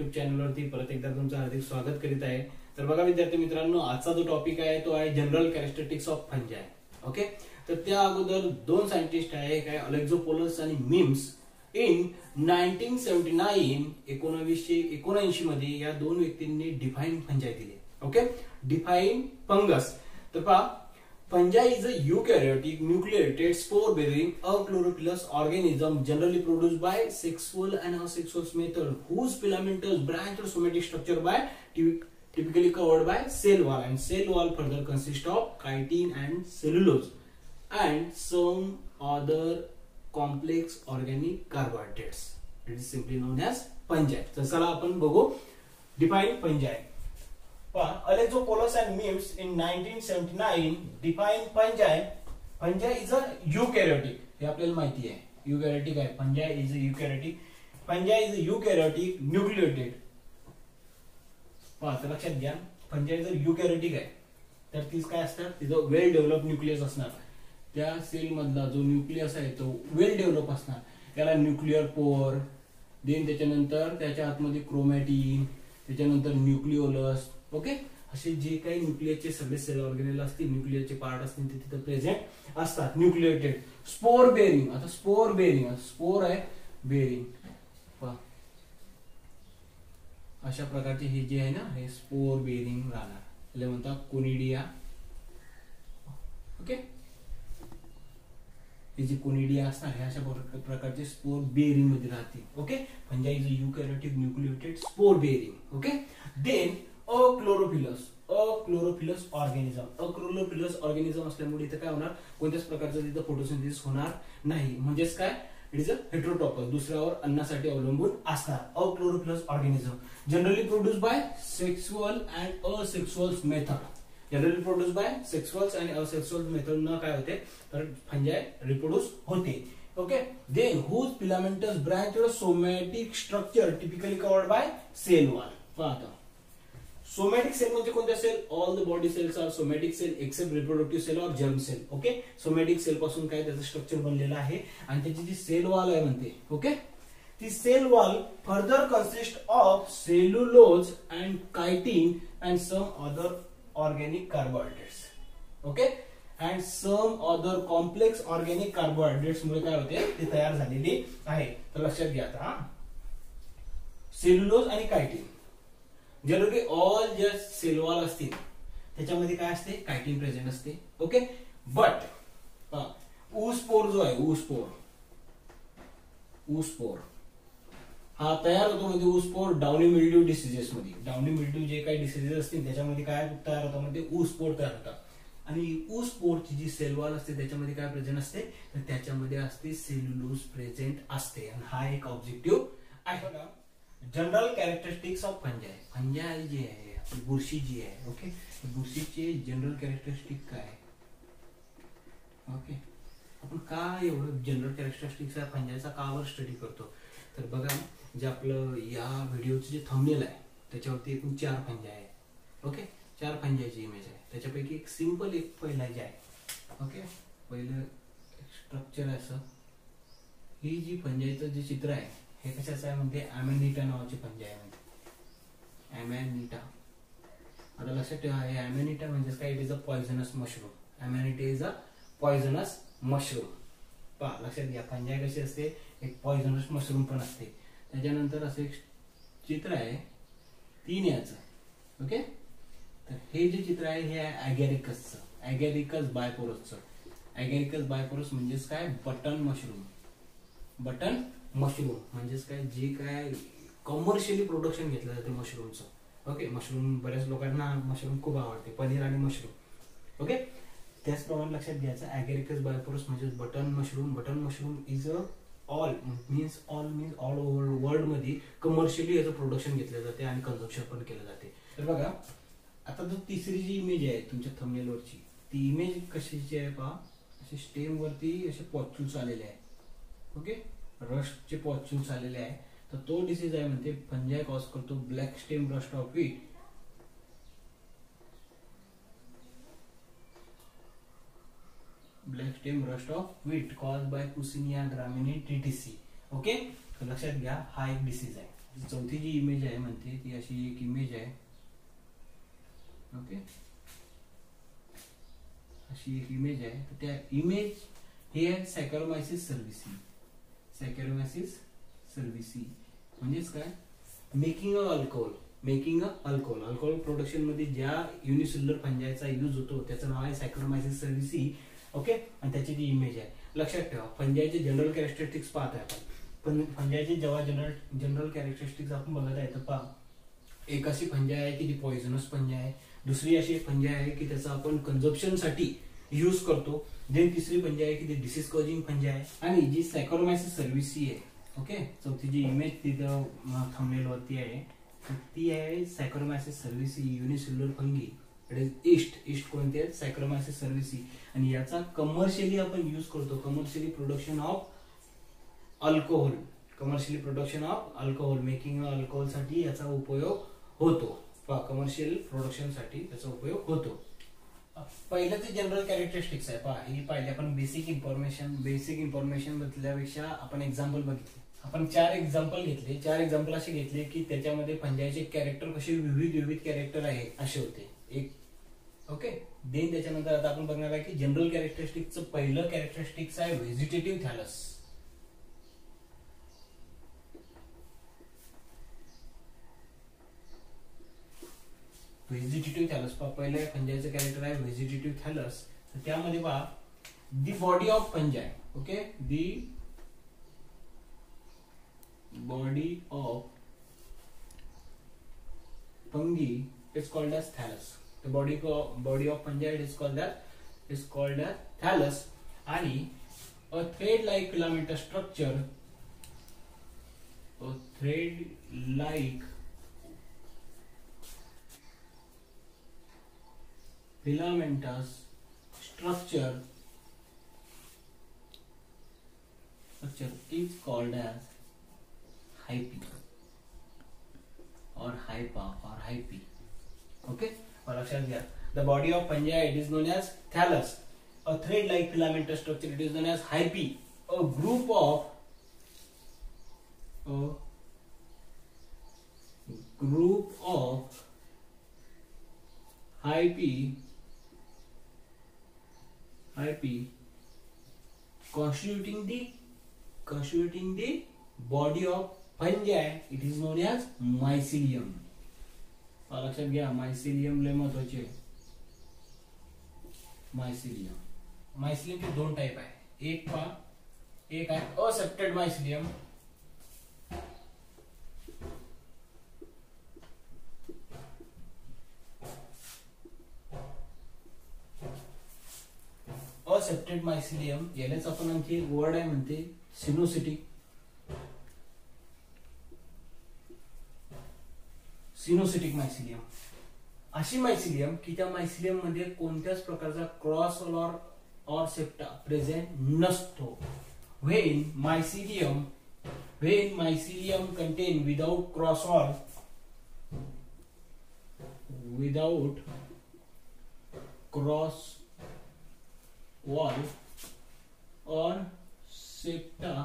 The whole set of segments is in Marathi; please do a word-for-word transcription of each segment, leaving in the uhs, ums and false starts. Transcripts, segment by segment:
युट्यूब चॅनलवरती परत एकदा तुमचं हार्दिक स्वागत करीत आहे। तर बघा विद्यार्थी मित्रांनो, आजचा जो टॉपिक आहे तो आहे general characteristics of fungi. Okay, तर त्या अगोदर दोन सायंटिस्ट आहे, एक आहे अलेक्झोपोलस आणि Mims. In nineteen seventy nine एकोणीसशे एकोणऐंशी मध्ये या दोन व्यक्तींनी डिफाईन फंजाई दिली। Okay, define fungus. तर पहा, fungi is a eukaryotic nucleated spore bearing achlorophyllous organism generally produced by sexual and asexual method whose filamentous branch or somatic structure by typically covered by cell wall, and cell wall further consists of chitin and cellulose and some other complex organic carbohydrates. It is simply known as fungi. तर चला आपण बघू define fungi. Alexopoulos and Mims in nineteen seventy-nine define fungi. Fungi is a eukaryotic. हे आपल्याला माहिती आहे, eukaryotic आहे. Fungi is a eukaryotic. Fungi is a eukaryotic nucleated. पहा, तर लक्षात घ्या, fungi जर eukaryotic आहे तर तीच काय असतात, तिचं वेल डेव्हलप न्यूक्लियस असणार। त्या सेल मधला जो न्यूक्लियस आहे तो वेल डेव्हलप असणार, त्याला न्यूक्लिअर पोर, देन त्याच्यानंतर त्याच्या आतमध्ये क्रोमॅटिन, त्याच्यानंतर न्यूक्लिओलस। ओके, असे जे काही न्यूक्लियसचे सगळे सेल ऑर्गेनेल असतील, न्यूक्लियसचे पार्ट असतील ते तिथे प्रेझेंट असतात। न्यूक्लिएटेड स्पोर बेरिंग, आता स्पोर बेरिंग, स्पोर आहे बेरिंग, पहा अशा प्रकारचे हे जे आहे ना, हे स्पोर बेरिंग राहणार, त्याला म्हणतात कोनिडिया। ओके, हे जे कोनिडिया असणार हे अशा प्रकारचे स्पोर बेरिंग मध्ये राहते। Okay, fungi is a eukaryotic nucleated spore bearing. Okay, then achlorophyllous, achlorophyllous organism, achlorophyllous organism असल्यामुळे इथे काय होणार, कोणत्याच प्रकारचं तिथे फोटोसिंथेसिस होणार नाही, म्हणजेच काय, इट इज अ हेटेरोट्रॉपस, दुसऱ्यावर अन्नासाठी अवलंबून असणार। Achlorophyllous organism generally produce by sexual and asexual method, generally produce by sexual आणि असेक्सुअल मेथड न काय होते, तर फंजाई रिप्रोड्यूस होते। Okay, then whose filamentous branch और somatic structure typically covered by cell wall. पहा, सोमॅटिक सेल म्हणजे कोणत्या cell, all the body cells are somatic cell except reproductive cell और germ cell. Okay, somatic cell पासून काय त्याचं स्ट्रक्चर बनलेलं आहे, आणि त्याची जी सेल वॉल आहे म्हणते, ओके, ती cell wall further consist of cellulose and chitin and some other organic carbohydrates. Okay, and some other complex organic carbohydrates मुळे काय होते, ते तयार झालेली आहे। तर लक्षात घ्या, आता सेल्युलोज आणि कायटिन, जनरली ऑल जे सेल वॉल असतील त्याच्यामध्ये काय असते, कायटिन प्रेझेंट असते। ओके, बट ऊसपोर जो आहे, ऊसपोर ऊसपोर हा तयार होतो म्हणजे ऊसपोर डाउनी मिल्ड्यू डिसीजेस मध्ये, डाउनी मिल्ड्यू जे काही डिसीजेस असतील त्याच्यामध्ये काय तयार होतं, म्हणजे ऊसपोर तयार होतात, आणि ऊसपोरची जी सेल वॉल असते त्याच्यामध्ये काय प्रेझेंट असते, तर त्याच्यामध्ये असते सेल्युलोज प्रेझेंट असते, आणि हा एक ऑब्जेक्टिव्ह आहे। General characteristics of fungi, fungi जी आहे आपली बुरशी जी आहे, ओके, बुरशीचे जनरल कॅरेक्टरिस्टिक काय, ओके, आपण काय एवढं जनरल कॅरेक्टरिस्टिक्स आहे फंजाईचा का वर स्टडी करतो, तर बघा, जे आपलं या व्हिडिओचं जे थंबनेल आहे त्याच्यावरती एकूण चार फंजाई आहे। ओके, चार फंजाईची इमेज आहे, त्याच्यापैकी एक सिंपल एक पहिला जे आहे, ओके, पहिलं स्ट्रक्चर आहे असं, ही जी फंजाईचं जे चित्र आहे हे कशाचं आहे म्हणजे अमॅनिटा नावाची फंजाई आहे, अमॅनिटा। आता लक्षात ठेवा, हे अमॅनिटा म्हणजे काय, it is a poisonous mushroom, Amanita is a poisonous mushroom. पहा, लक्षात घ्या, फंजाई कशी असते, एक पॉइझनस मशरूम पण असते। त्याच्यानंतर असं एक चित्र आहे तीन याचं, ओके, तर हे जे चित्र आहे हे आहे ॲगॅरिकसचं, ॲगॅरिकस बायपोरसचं। ॲगॅरिकस बायपोरस म्हणजेच काय, बटन मशरूम, बटन मशरूम म्हणजेच काय, जे काय कमर्शियली प्रोडक्शन घेतलं जाते मशरूमचं। ओके, मशरूम बऱ्याच लोकांना मशरूम खूप आवडते, पनीर आणि मशरूम। ओके, त्याचप्रमाणे लक्षात घ्यायचं, ॲगॅरिकस बायपोरस म्हणजे button mushroom. Button mushroom is a all means all means all over world मध्ये कमर्शियली याचं प्रोडक्शन घेतलं जाते आणि कन्झम्पशन पण केलं जाते। तर बघा, आता जो तिसरी जी इमेज आहे तुमच्या थंबनेलवरची, ती इमेज कशाची आहे पहा, असे स्टेम वरती असे पॉच्युल्स आलेले आहे, ओके, रस्टचे पॉच्युल्स आलेले आहे, तर तो डिसीज आहे म्हणते फंजाई कॉज करतो black stem rust of wheat. Black stem rust of wheat cause by puccinia graminis tritici. Okay, लक्षात घ्या, हा एक डिसीज आहे, चौथी जी इमेज आहे म्हणते ती अशी एक इमेज आहे. ओके, अशी एक इमेज आहे. तर त्या इमेज हे आहे सॅकॅरोमायसिस सर्व्हिसी. सॅकॅरोमायसिस सर्व्हिसी म्हणजेच काय, making a alcohol. Making a alcohol, alcohol production मध्ये ज्या युनिसेल्युलर फंजायचा यूज होतो त्याचं नाव आहे सॅकॅरोमायसिस सर्व्हिसी. ओके, आणि त्याची ती इमेज आहे. लक्षात ठेवा, फंजायचे जनरल कॅरेक्टरिस्टिक्स पाहत आहे आपण. पण फंजायचे जेव्हा जनरल जनरल कॅरेक्टरिस्टिक्स आपण बघत आहे तर पहा, एक अशी फंजाय आहे की ती पॉइझनस फंजाय आहे. दुसरी अशी एक फंजाय आहे की त्याचा आपण कन्झम्पशन साठी यूज करतो. देन तिसरी फंजाय आहे की ती डिसीज कॉजिंग फंजाय आहे. आणि जी सॅकॅरोमायसिस सर्व्हिसी आहे, ओके, चौथी जी इमेज तिथं थंबनेल वरती आहे ती आहे saccharomyces cerevisiae unicellular fungi. It is yeast yeast कोणते आहेत, सॅकॅरोमायसिस सर्व्हिसी. आणि याचा कमर्शियली आपण यूज करतो, commercially production of alcohol. Commercially production of alcohol, making alcohol साठी याचा उपयोग होतो. पहा, कमर्शियल प्रोडक्शन साठी त्याचा उपयोग होतो. पहिलं ते जनरल कॅरेक्टरिस्टिक्स आहे. पहा, ही पाहिली आपण बेसिक इन्फॉर्मेशन. बेसिक इन्फॉर्मेशन बदलल्यापेक्षा आपण एक्झाम्पल बघितले. आपण चार एक्झाम्पल घेतले. चार एक्झाम्पल असे घेतले की त्याच्यामध्ये फंजायचे कॅरेक्टर कसे विविध विविध कॅरेक्टर आहे असे होते. एक ओके, देन त्याच्यानंतर आता आपण बघणार आहे की जनरल कॅरेक्टरिस्टिक्सचं पहिलं कॅरेक्टरिस्टिक्स आहे व्हेजिटेटिव्ह थॅलस. व्हेजिटेटिव्ह थॅलस पहा, पहिलं फंजायचं कॅरेक्टर आहे व्हेजिटेटिव्ह थॅलस. तर त्यामध्ये पहा, the body of fungi. Okay, the body of fungi is called as thallus. The body body of fungi is called that is called as thallus. आणि a thread like filamentous structure, a thread like filamentous structure structure is called as hyphae or hypa or hyphae. Okay, लक्षात घ्या. The body of fungi it is known as thallus. A thread-like filamentous structure it is known as hyphae. A group of a group of hyphae hyphae constituting the constituting the body of fungi it is known as mycelium. लक्षात घ्या, मायसिलियम लय महत्वाचे. मायसिलियम मायसिलियमचे दोन टाइप आहे. एक पा एक आहे असेप्टेड मायसिलियम. असेप्टेड मायसिलियम यालाच आपण आणखी एक वर्ड आहे म्हणते सिनोसिटिक. सिनोसिटिक मायसिलियम अशी मायसिलियम की त्या मायसिलियम मध्ये कोणत्याच प्रकारचा cross or or septa present नसतो. When mycelium when mycelium contain without cross or without cross wall or septa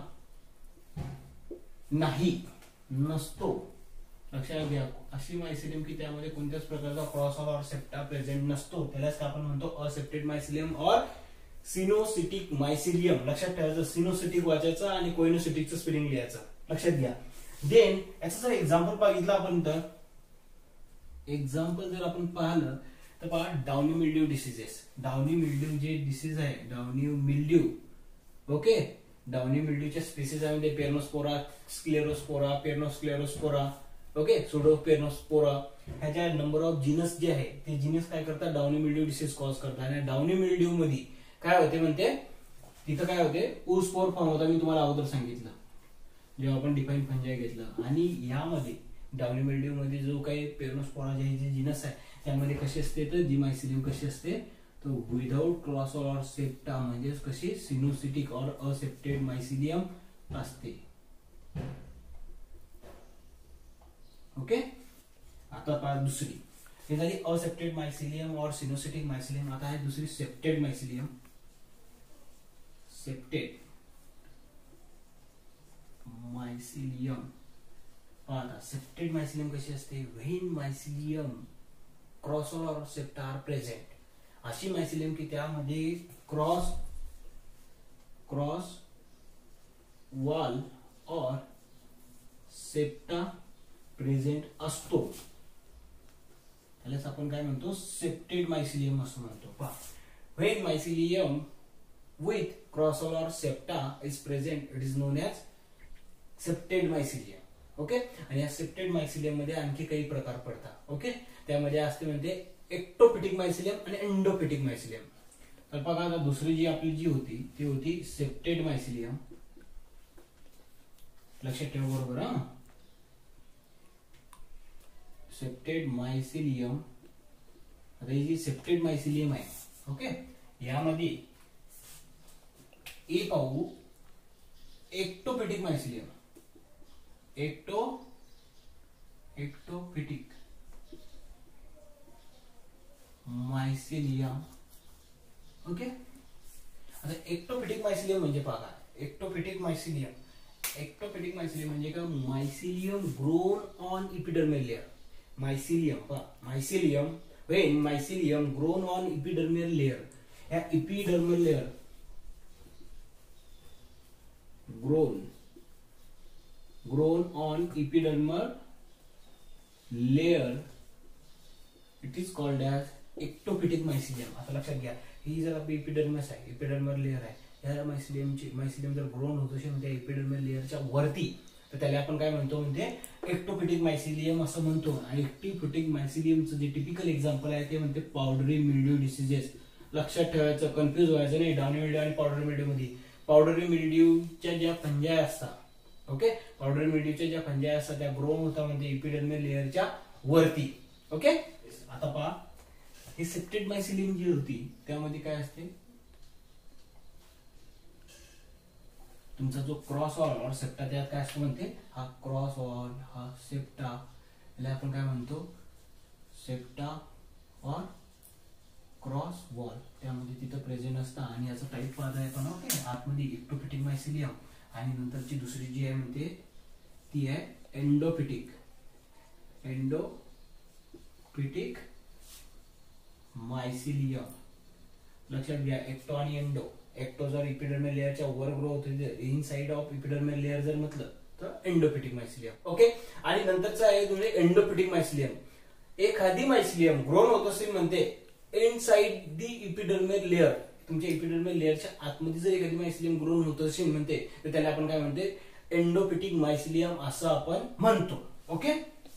नाही नसतो. लक्षात घ्या, अशी मायसिलियम की त्यामध्ये कोणत्याच प्रकारचा क्रॉस ऑर सेप्टा प्रेझेंट नसतो त्यालाच आपण म्हणतो असेप्टेड मायसिलियम और सिनोसिटिक मायसिलियम. लक्षात ठेवायचं, सिनोसिटिक वाचायचं आणि कोइनोसिटिकचं स्पेलिंग लिहायचं. लक्षात घ्या. देन याचं जर एक्झाम्पल बघितलं आपण तर एक्झाम्पल जर आपण पाहिलं तर पहा, downy mildew diseases. Downy mildew जे डिसीज आहे डाउनी मिल्ड्यू. ओके, डाउनी मिल्ड्यूच्या स्पीसीज आहे पेर्नोस्पोरा, स्क्लेरोस्पोरा, पेर्नोस्क्लेरोस्पोरा, ओके, सुडोपेर्नोस्पोरा. ह्याच्या नंबर ऑफ जिनस जे आहे ते जिनस काय करतात, डाउनी मिल्ड्यू डिसीज कॉज करतात. आणि डाउनी मिल्ड्यू मध्ये काय होते म्हणते, तिथं काय होते, ऊसपोर फॉर्म होता. मी तुम्हाला अगोदर सांगितलं जेव्हा आपण डिफाईन फंजाय घेतलं. आणि यामध्ये डाउनी मिल्ड्यू मध्ये जो काही पेर्नोस्पोरा जे जिनस आहे त्यामध्ये कशी असते तर जी मायसिलियम कशी असते तर विदाउट क्रॉस ऑर सेप्टा म्हणजेच कशी सिनोसिटिक और असेप्टेड मायसिलियम असते. ओके, आता पहा दुसरी हे झाली असेप्टेड मायसिलियम और सिनोसिटिक मायसिलियम. आता आहे दुसरी सेप्टेड मायसिलियम. सेप्टेड मायसिलियम आता सेप्टेड मायसिलियम कशी असते, when mycelium cross or septa are present, अशी मायसिलियम की त्यामध्ये cross cross wall or septa present असतो, त्यालाच आपण काय म्हणतो, सेप्टेड मायसिलियम असं म्हणतो. पहा, when mycelium with cross wall or septa is present it is known as septed mycelium. Okay. आणि या सेप्टेड मायसिलियम मध्ये आणखी काही प्रकार पडतात. ओके. त्यामध्ये असते म्हणजे एक्टोपिटिक मायसिलियम आणि एंडोपिटिक मायसिलियम. तर बघा आता दुसरी जी आपली जी होती ती होती सेप्टेड मायसिलियम. लक्षात ठेवा बरोबर हा. सेप्टेड मायसिलियम, आता ही जी सेप्टेड मायसिलियम आहे, ओके, यामध्ये ए पाहू ectophytic mycelium. Ecto ectophytic mycelium. Okay. आता एक्टोपिटिक मायसिलियम म्हणजे पहा, एक्टोपिटिक मायसिलियम एक्टोपिटिक मायसिलियम म्हणजे का, mycelium grown on epidermal layer. Mycelium पहा, mycelium when mycelium grown on epidermal layer, या epidermal layer grown grown on epidermal layer it is called as ectopitic mycelium. आता लक्षात घ्या, ही जर आपली इपिडर्मस आहे, इपिडर्मल लेयर आहे, या मायसिलियमची मायसिलियम जर ग्रोन होत असेल त्या इपिडर्मल लेयरच्या वरती, तर त्याला आपण काय म्हणतो म्हणजे एक्टोपिटिक मायसिलियम असं म्हणतो. आणि एक्टोपिटिक मायसिलियमचं जे टिपिकल एक्झाम्पल आहे ते म्हणते पावडरी मिल्ड्यू डिसीजेस. लक्षात ठेवायचं, कन्फ्युज व्हायचं नाही डाउनी मिल्ड्यू आणि पावडरी मिल्ड्यू मध्ये. पावडरी मिल्ड्यूच्या ज्या फंजाई असतात, ओके, पावडर मिल्ड्यूच्या ज्या फंजाई असतात त्या ग्रोन होता म्हणजे इपिडर्मल लेयरच्या वरती. ओके. आता पहा, ही सेप्टेड मायसिलियम जी होती त्यामध्ये काय असते, तुमचा जो क्रॉस वॉल और सेप्टा, त्यात काय असतं म्हणते, हा क्रॉस वॉल हा सेप्टा, याला आपण काय म्हणतो, सेप्टा और क्रॉस वॉल, त्यामध्ये तिथं प्रेझेंट असतं. आणि याचा टाईप पाहताय पण, ओके, आतमध्ये एक्टोपिटिक मायसिलियम आणि नंतरची दुसरी जी आहे म्हणते ती आहे एंडोपिटिक एंडोपिटिक मायसिलियम. लक्षात घ्या, एक्टो आणि एंडो. एक्टो जर इपिडर्मल लेयरच्या वर ग्रो होते, inside of epidermal layer जर म्हटलं तर एंडोपिटिक मायसिलियम. ओके. आणि नंतरचं आहे म्हणजे एंडोपिटिक मायसिलियम. एखादी मायसिलियम ग्रोन होत असेल म्हणते inside the epidermal layer, तुमच्या इपिडर्मल लेयरच्या आतमध्ये जर एखादी मायसिलियम ग्रोन होत असेल म्हणते तर त्याला आपण काय म्हणते, एंडोपिटिक मायसिलियम असं आपण म्हणतो. Okay.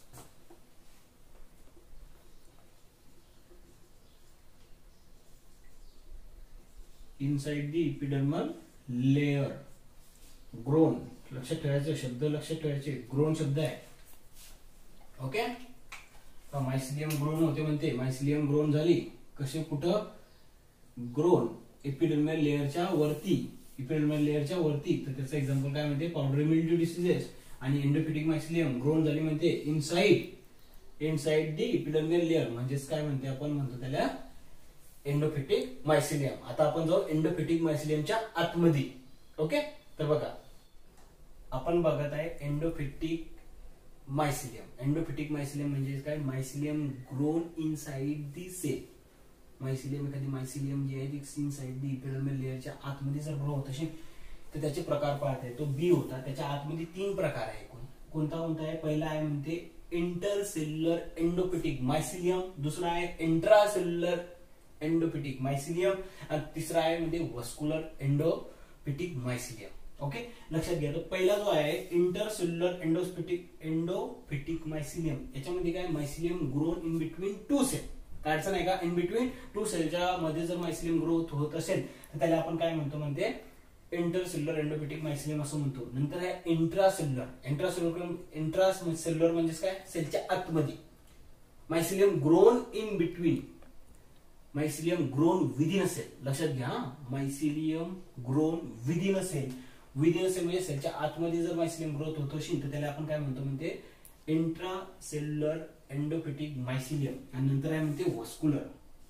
Inside the epidermal layer grown. लक्षात ठेवायचं, शब्द लक्षात ठेवायचे, ग्रोन शब्द आहे. ओके. मायसिलियम ग्रोन होते म्हणते, मायसिलियम ग्रोन झाली कसे, कुठं, ग्रोन एपिडर्मल लेयरच्या वरती, एपिडर्मल लेयरच्या वरती. तर त्याचं एक्झाम्पल काय म्हणते, पावडरी मिल्ड्यू डिसीजेस. आणि एंडोपिटिक मायसिलियम ग्रोन झाली म्हणते inside inside the epidermal layer, म्हणजेच काय म्हणते, आपण म्हणतो त्याला एंडोपिटिक मायसिलियम. आता आपण जाऊ एंडोपिटिक मायसिलियमच्या आतमध्ये. ओके. तर बघा, आपण बघत आहे एंडोपिटिक मायसिलियम. एंडोपिटिक मायसिलियम म्हणजे काय, mycelium grown inside the cell. Mycelium, एखादी मायसिलियम जी आहे ती इनसाइड दी इपिडर्मल लेयरच्या आतमध्ये जर ग्रो होत असेल तर त्याचे प्रकार पाहते. तो बी होता, त्याच्या आतमध्ये तीन प्रकार आहे. कोणता कोणता आहे, पहिला आहे म्हणते इंटरसेल्युलर एंडोपिटिक मायसिलियम, दुसरा आहे इंट्रासेल्युलर एंडोपिटिक मायसिलियम, आणि तिसरा आहे म्हणजे वस्कुलर एंडोपिटिक मायसिलियम. ओके. लक्षात घ्या, तो पहिला जो आहे इंटरसेल्युलर एंडोपिटिक एंडोपिटिक मायसिलियम, याच्यामध्ये काय, mycelium grown in between two cell. काय अडचण आहे का, इन बिटवीन टू सेलच्या मध्ये जर मायसिलियम ग्रोथ होत असेल तर त्याला आपण काय म्हणतो म्हणते, इंटरसेल्युलर एंडोपिटिक मायसिलियम असं म्हणतो. नंतर आहे इंट्रासेल्युलर. इंट्रासेल्युलर इंट्रासेल्युलर म्हणजेच काय, सेलच्या आतमध्ये. Mycelium grown in between, mycelium grown within a cell. लक्षात घ्या, mycelium grown within a cell. Within a cell म्हणजे सेलच्या आतमध्ये जर मायसिलियम ग्रोथ होत असेल तर त्याला आपण काय म्हणतो म्हणते, इंट्रासेल्युलर एंडोपिटिक मायसिलियम. आणि नंतर आहे म्हणते वस्कुलर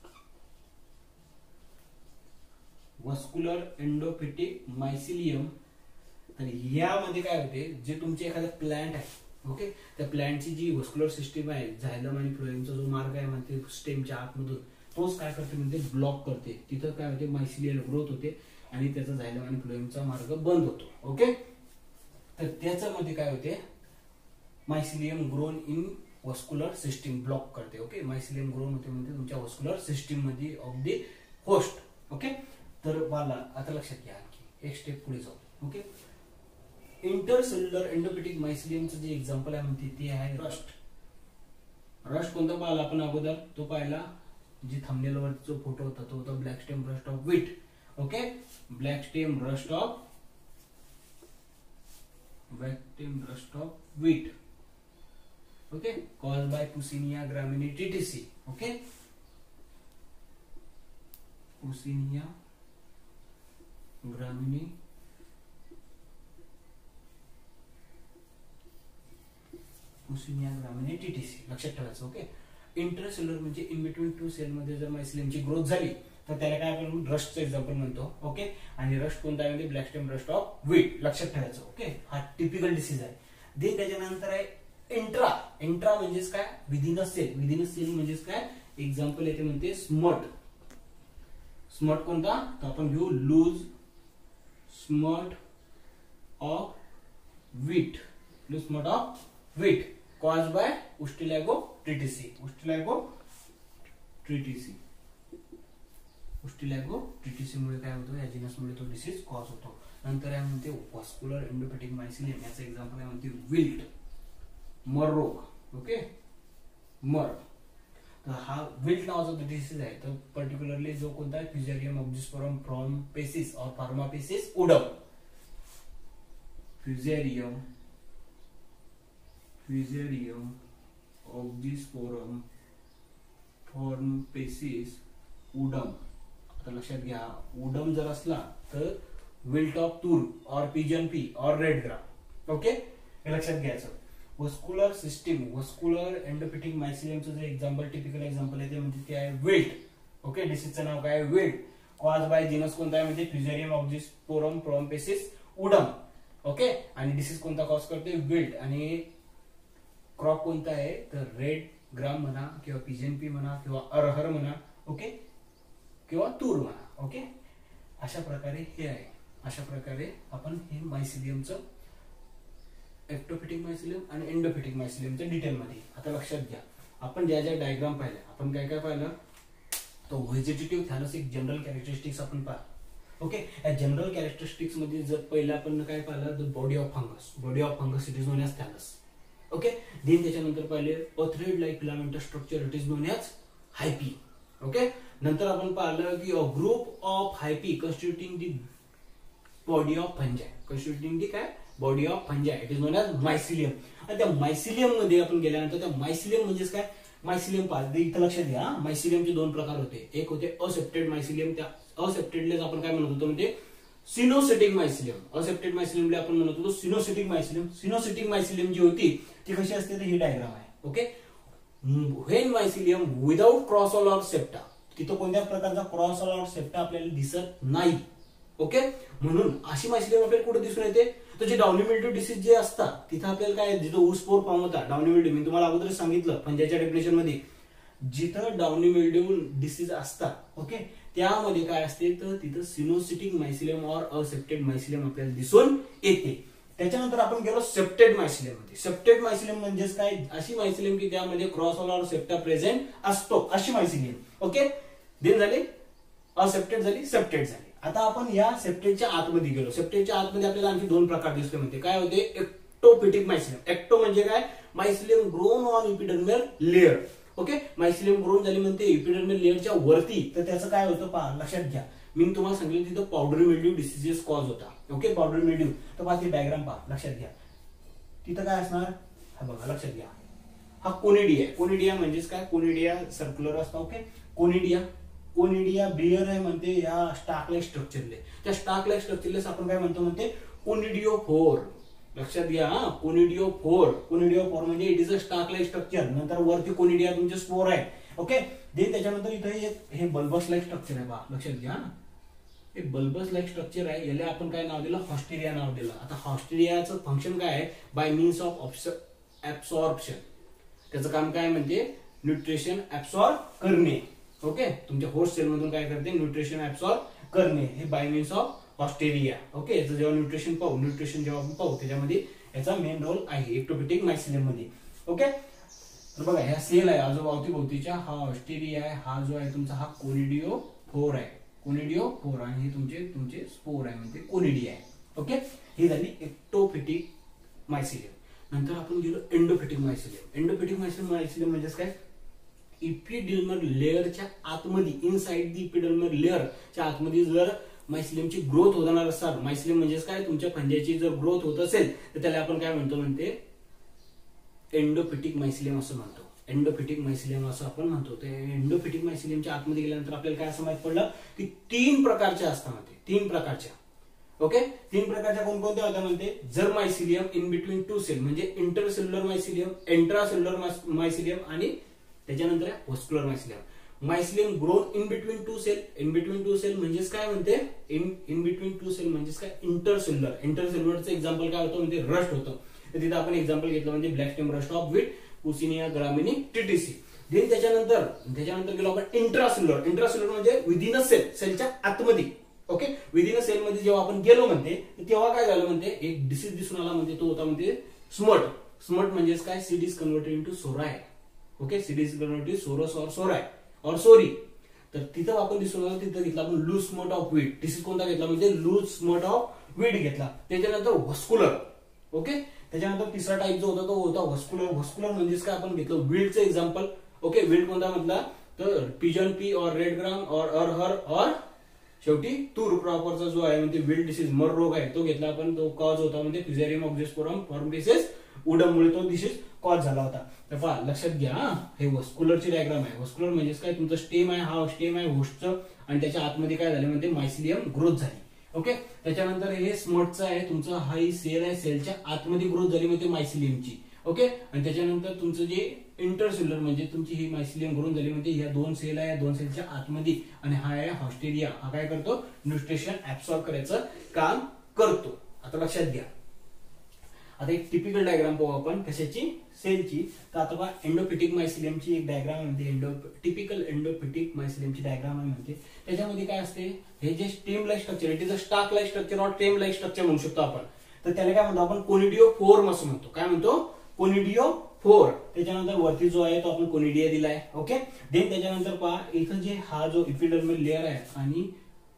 वस्कुलर एंडोपिटिक मायसिलियम. तर यामध्ये काय होते, जे तुमचे एखादं प्लांट आहे, ओके, त्या प्लॅन्टची जी व्हस्क्युलर सिस्टीम आहे, झायलम आणि फ्लोएमचा जो मार्ग आहे म्हणते स्टेमच्या आतमधून, तोच काय करते म्हणजे ब्लॉक करते. तिथं काय होते, मायसिलियल ग्रोथ होते आणि त्याचा झायलम आणि फ्लोएमचा मार्ग बंद होतो. ओके, तर त्याच्यामध्ये काय होते, mycelium grown in vascular system block करते. ओके, मायसिलियम ग्रोन होते म्हणजे तुमच्या व्हस्क्युलर सिस्टीम मध्ये ऑफ द होस्ट. ओके, तर मला आता लक्षात घ्या, आणखी एक स्टेप पुढे जाऊ. ओके, इंटरसेल्युलर एंडोपेटिक मायसिलियमचं जे एक्झाम्पल आहे म्हणते ते आहे रस्ट. रस्ट कोणता पाहिला आपण अगोदर, तो पाहिला जी थंबनेलवर जो फोटो होता तो होता black stem rust of wheat. Okay, black stem rust of black stem rust of wheat. Okay, cause by puccinia graminis tritici. Okay, puccinia graminis puccinia graminis tritici लक्षात ठेवायचं. ओके, इंटरसेल्युलर म्हणजे इन बिटवीन टू सेल मध्ये जर मायसिलियमची ग्रोथ झाली तर त्याला काय आपण रस्टचं एक्झाम्पल म्हणतो. ओके, आणि रस्ट कोणता आहे म्हणजे black stem rust of wheat लक्षात ठेवायचं. ओके, हा टिपिकल डिसीज आहे. देन त्याच्यानंतर आहे इंट्रा. इंट्रा म्हणजेच काय, within a cell. Within a cell म्हणजेच काय, एक्झाम्पल येते म्हणते स्मट. स्मट कोणता, तर आपण घेऊ loose smut of wheat. Loose smut of wheat cause by ustilago tritici. Ustilago tritici ustilago tritici मुळे काय होतं, या जिनसमुळे तो डिसीज कॉज होतो. नंतर आहे म्हणते व्हस्क्युलर एंडोपेटिक मायसिलियम. याचं एक्झाम्पल आहे म्हणते विल्ट, मर रोग. ओके, मर. तर हा विल्ट नावाचा डिसीज आहे. तर पर्टिक्युलरली जो कोणता आहे, फ्युजेरियम ऑब्जिस्पोरम फॉर्मपेसिस और फार्मापेसिस उडम. Fusarium Fusarium oxysporum forma specialis उडम. आता लक्षात घ्या, उडम जर असला तर wilt of tur or pigeon pea or red gram. Okay, हे लक्षात घ्यायचं. व्हस्क्युलर सिस्टीम, व्हस्क्युलर एंडोपेटिक मायसिलियमचं जे एक्झाम्पल, टिपिकल एक्झाम्पल आहे ते म्हणजे ते आहे विल्ट. ओके, डिसीजचं नाव काय, विल्ट. कॉज बाय जिनस कोणता आहे म्हणजे fusarium oxysporum forma specialis udum. Okay, आणि डिसीज कोणता कॉज करते, विल्ट. आणि क्रॉप कोणता आहे तर रेड ग्राम म्हणा किंवा पिजन पी म्हणा किंवा अरहर म्हणा. ओके, किंवा तूर म्हणा. ओके, अशा प्रकारे हे आहे. अशा प्रकारे आपण हे मायसिलियमचं एक्टोफिटिक मायसिलियम आणि एंडोफिटिक मायसिलियमच्या डिटेलमध्ये. आता लक्षात घ्या, आपण ज्या ज्या डायग्राम पाहिल्या, आपण काय काय पाहिलं, तो व्हेजिटेटिव्ह थॅलस एक जनरल कॅरेक्टरिस्टिक्स आपण पाहिलं. ओके, या जनरल कॅरेक्टरिस्टिक्स मध्ये जर पहिला आपण काय पाहिलं, the body of fungus. Body of fungus it is known as thallus. Okay, then त्याच्यानंतर पाहिले a thread like filamentous structure it is known as hyphae. Okay, नंतर आपण पाहिलं की a group of hyphae constituting the body of fungi. Constituting the काय, body of fungi it is known as mycelium. आणि त्या मायसिलियम मध्ये आपण गेल्यानंतर त्या मायसिलियम म्हणजेच काय, मायसिलियम पाहिजे. इथं लक्षात घ्या, मायसिलियमचे दोन प्रकार होते. एक होते असेप्टेड मायसिलियम. त्या असेप्टेडलेच आपण काय म्हणत होतो म्हणजे सिनोसिटिक मायसिलियम. असेप्टेड मायसिलियमला आपण म्हणत होतो सिनोसिटिक मायसिलियम. सिनोसिटिक मायसिलियम जी होती ती कशी असते, तर ही डायग्राम आहे. Okay, when mycelium without cross wall or septa, तिथं कोणत्या प्रकारचा क्रॉसऑल ऑर सेप्टा आपल्याला दिसत नाही. ओके, म्हणून अशी मायसिलियम आपल्याला कुठे दिसून येते, तर जे डाउनी मिल्ड्यू डिसीज जे असतात तिथं आपल्याला काय, जिथं ऊसपोर फॉर्म होता डाउनी मिल्ड्यू, मी तुम्हाला अगोदर सांगितलं फंजाच्या डेफिनेशन मध्ये, जिथं डाउनी मिल्ड्यू डिसीज असतात. ओके, त्यामध्ये काय असते तर तिथं coenocytic mycelium or aseptate mycelium आपल्याला दिसून येते. त्याच्यानंतर आपण गेलो सेप्टेड मायसिलियम मध्ये. सेप्टेड मायसिलियम म्हणजेच काय, अशी मायसिलियम की त्यामध्ये क्रॉसऑल और सेप्टा प्रेझेंट असतो, अशी मायसिलियम. ओके, देन झाली असेप्टेड, झाली सेप्टेड झाली. आता आपण या सेप्टेडच्या आतमध्ये गेलो. सेप्टेडच्या आतमध्ये आपल्याला आणखी दोन प्रकार दिसले म्हणते. काय होते, एक्टोफिटिक मायसिलियम. एक्टो म्हणजे काय, mycelium grown on epidermal layer. Okay, mycelium grown झाली म्हणते इपिडर्मल लेअरच्या वरती. तर त्याचं काय होतं पहा, लक्षात घ्या, मी तुम्हाला सांगितलं तिथं पावडरी मिल्ड्यू डिसीजेस कॉज होता. Okay, powdery mildew. तर पहा ती डायग्राम पहा, लक्षात घ्या, तिथं काय असणार, हा बघा लक्षात घ्या, हा कोनिडिया. कोनिडिया म्हणजेच काय, कोनिडिया सर्क्युलर असतो. ओके, कोनिडिया कोनिडिया बियर आहे म्हणते या स्टाक लाईक स्ट्रक्चरले. त्या स्टाक लाईक स्ट्रक्चरलेस आपण काय म्हणतो म्हणते कोनिडिओफोर. लक्षात घ्या, कोनिडिओफोर. कोनिडिओफोर म्हणजे it is a stalk like structure. नंतर वरती कोनिडिया तुमचे स्पोर आहे. ओके, देन त्याच्यानंतर इथे एक हे बल्बस लाईक स्ट्रक्चर आहे. पहा लक्षात घ्या, हे बल्बस लाईक स्ट्रक्चर आहे. याला आपण काय नाव दिलं, हॉस्टेरिया नाव दिलं. आता हॉस्टेरियाचं फंक्शन काय आहे, बाय मीन्स ऑफ ऍब्सॉर्प्शन. त्याचं काम काय म्हणते, न्यूट्रिशन ऍब्सॉर्ब करणे. ओके, तुमच्या होस्ट सेल मधून काय करते, न्यूट्रिशन ऍब्सॉर्ब करणे, हे by means of haustoria. Okay, याचं जेव्हा न्यूट्रिशन पाहू न्यूट्रिशन जेव्हा आपण पाहू त्याच्यामध्ये याचा मेन रोल आहे एक्टोपिटिक मायसिलियम मध्ये. ओके, तर बघा ह्या सेल आहे जो अवतीभोवतीच्या, हा हॉस्टेरिया आहे, हा जो आहे तुमचा हा कोनिडिओ फोर आहे, कोनिडिओ फोर, आणि हे तुमचे तुमचे स्पोर आहे म्हणजे कोनिडिया आहे. ओके, ही झाली एक्टोपिटिक मायसिलियम. नंतर आपण गेलो endophytic mycelium. Endophytic mycelium mycelium म्हणजेच काय, इपिडर्मल लेअरच्या आतमध्ये, इनसाइड दी इपिडर्मल लेअरच्या आतमध्ये जर मायसिलियमची ग्रोथ होणार असतात, मायसिलियम म्हणजेच काय, तुमच्या पंजाची जर ग्रोथ होत असेल तर त्याला आपण काय म्हणतो, म्हणते एंडोफिटिक मायसिलियम असं म्हणतो. एंडोफिटिक मायसिलियम असं आपण म्हणतो. ते एंडोफिटिक मायसिलियमच्या आतमध्ये गेल्यानंतर आपल्याला काय असं माहित पडलं की तीन प्रकारच्या असतात, तीन प्रकारच्या. ओके, तीन प्रकारच्या कोणकोणत्या होत्या म्हणते, जर mycelium in between two cell म्हणजे इंटरसेल्युलर मायसिलियम, इंट्रासेल्युलर मायसिलियम आणि त्याच्यानंतर vascular mycelium. Mycelium grown in between two cell, in between two cell म्हणजेच काय म्हणते, in in between two cell म्हणजेच काय, इंटरसेल्युलर. इंटरसेल्युलरचं एक्झाम्पल काय होतं म्हणजे रस्ट होतं. तर तिथे आपण एक्झाम्पल घेतलं म्हणजे black stem rust of wheat, puccinia graminis tritici. Then त्याच्यानंतर त्याच्यानंतर गेलो आपण इंट्रासेल्युलर. इंट्रासेल्युलर म्हणजे विदिन अ सेल, सेलच्या आतमध्ये. ओके, विदिन अ सेल मध्ये जेव्हा आपण गेलो म्हणते तेव्हा काय झालं म्हणते, एक डिसीज दिसून आला म्हणते, तो होता म्हणते स्मट. स्मट म्हणजेच काय, seed is converted into sori. Okay, seed is converted sorus or sori और सोरी. तर तिथं आपण दिसून आलं, तिथं घेतला आपण loose smut of wheat. Disease कोणता घेतला म्हणजे लूज स्मट ऑफ व्हीट घेतला. त्याच्यानंतर व्हस्क्युलर. ओके, त्याच्यानंतर तिसरा टाईप जो होता तो होता व्हस्क्युलर. व्हस्क्युलर म्हणजेच काय, आपण घेतलं विल्डचं एक्झाम्पल. ओके, विल्ड कोणता म्हटला तर pigeon pea or red gram or arhar और शेवटी तूर प्रॉपरचा जो आहे म्हणजे विल्ड डिसीज मर रोग आहे तो घेतला आपण. तो कॉज होता म्हणजे फिझेरियम ऑक्झिस्पोरम फॉर्मिसेस उडममुळे तो डिसीज कॉज झाला होता. तर पहा लक्षात घ्या, हे व्हस्क्युलरची डायग्राम आहे. व्हस्क्युलर म्हणजेच काय, तुमचं स्टेम आहे, हा स्टेम आहे होस्टचं, आणि त्याच्या आतमध्ये काय झालं म्हणजे मायसिलियम ग्रोथ झाली. ओके, त्याच्यानंतर हे स्मटचं आहे तुमचं, हा ही सेल आहे, सेलच्या आतमध्ये ग्रोथ झाली म्हणजे मायसिलियमची. ओके, आणि त्याच्यानंतर तुमचं जे इंटरसेल्युलर म्हणजे तुमची ही मायसिलियम ग्रोथ झाली म्हणजे ह्या दोन सेल आहे, दोन सेलच्या आतमध्ये, आणि हा आहे हॉस्टेरिया. हा काय करतो, न्यूट्रिशन ऍब्सॉर्ब करायचं काम करतो. आता लक्षात घ्या. आता एक टिपिकल डायग्राम पाहू आपण कशाची, सेलची. तर आता बघा एंडोफिटिक मायसिलियमची एक डायग्राम म्हणते, एंडो टिपिकल एंडोफिटिक मायसिलियमची डायग्राम आहे म्हणते. त्याच्यामध्ये काय असते, हे जे stem like structure, it is a stalk like structure or stem like structure म्हणू शकतो आपण. तर त्याला काय म्हणतो आपण, कोनिडिओ फोर्म असं म्हणतो. काय म्हणतो, कोनिडिओ फोर. त्याच्यानंतर वरती जो आहे तो आपण कोनिडिया दिलाय. ओके, देन त्याच्यानंतर पहा इथं जे हा जो इपिडर्मल लेअर आहे आणि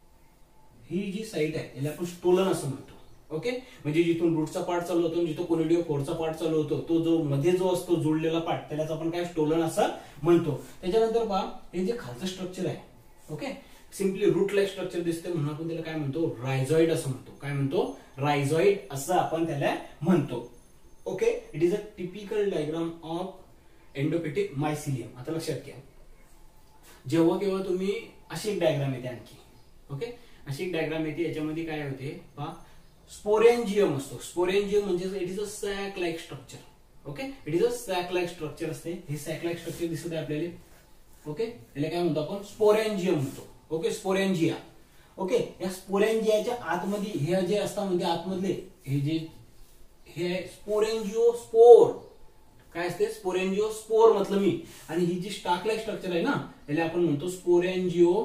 ही जी साईट आहे याला आपण स्टोलन असं म्हणतो. ओके, म्हणजे जिथून रूटचा पार्ट चालू होतो, जिथून कोनिडिओ फोरचा पार्ट चालू होतो, तो जो मध्ये जो असतो जोडलेला पार्ट त्यालाच आपण काय स्टोलन असं म्हणतो. त्याच्यानंतर पहा हे जे खालचं स्ट्रक्चर आहे, okay, simply root like structure दिसते म्हणून आपण त्याला काय म्हणतो, रायझॉइड असं म्हणतो. काय म्हणतो, रायझॉइड असं आपण त्याला म्हणतो. Okay, it is a typical diagram of endophytic mycelium. आता लक्षात घ्या, जेव्हा केव्हा तुम्ही अशी एक डायग्राम येते आणखी. ओके, अशी एक डायग्राम येते, याच्यामध्ये काय होते पहा, स्पोरेंजियम असतो. स्पोरेंजियम म्हणजे it is a sac like structure. Okay, it is a sac like structure असते. हे सॅक लाईक स्ट्रक्चर दिसत आहे आपल्याला. ओके, याला काय म्हणतो आपण, स्पोरेंजियम म्हणतो. Okay, sporangia. ओके, या स्पोरेंजियाच्या आतमध्ये हे जे असतात म्हणजे आतमधले हे जे हे स्पोरेंजिओ स्पोर काय असते, स्पोरेंजिओ स्पोर म्हटलं मी. आणि ही जी स्टाक लाईक स्ट्रक्चर आहे ना याला आपण म्हणतो स्पोरेंजिओ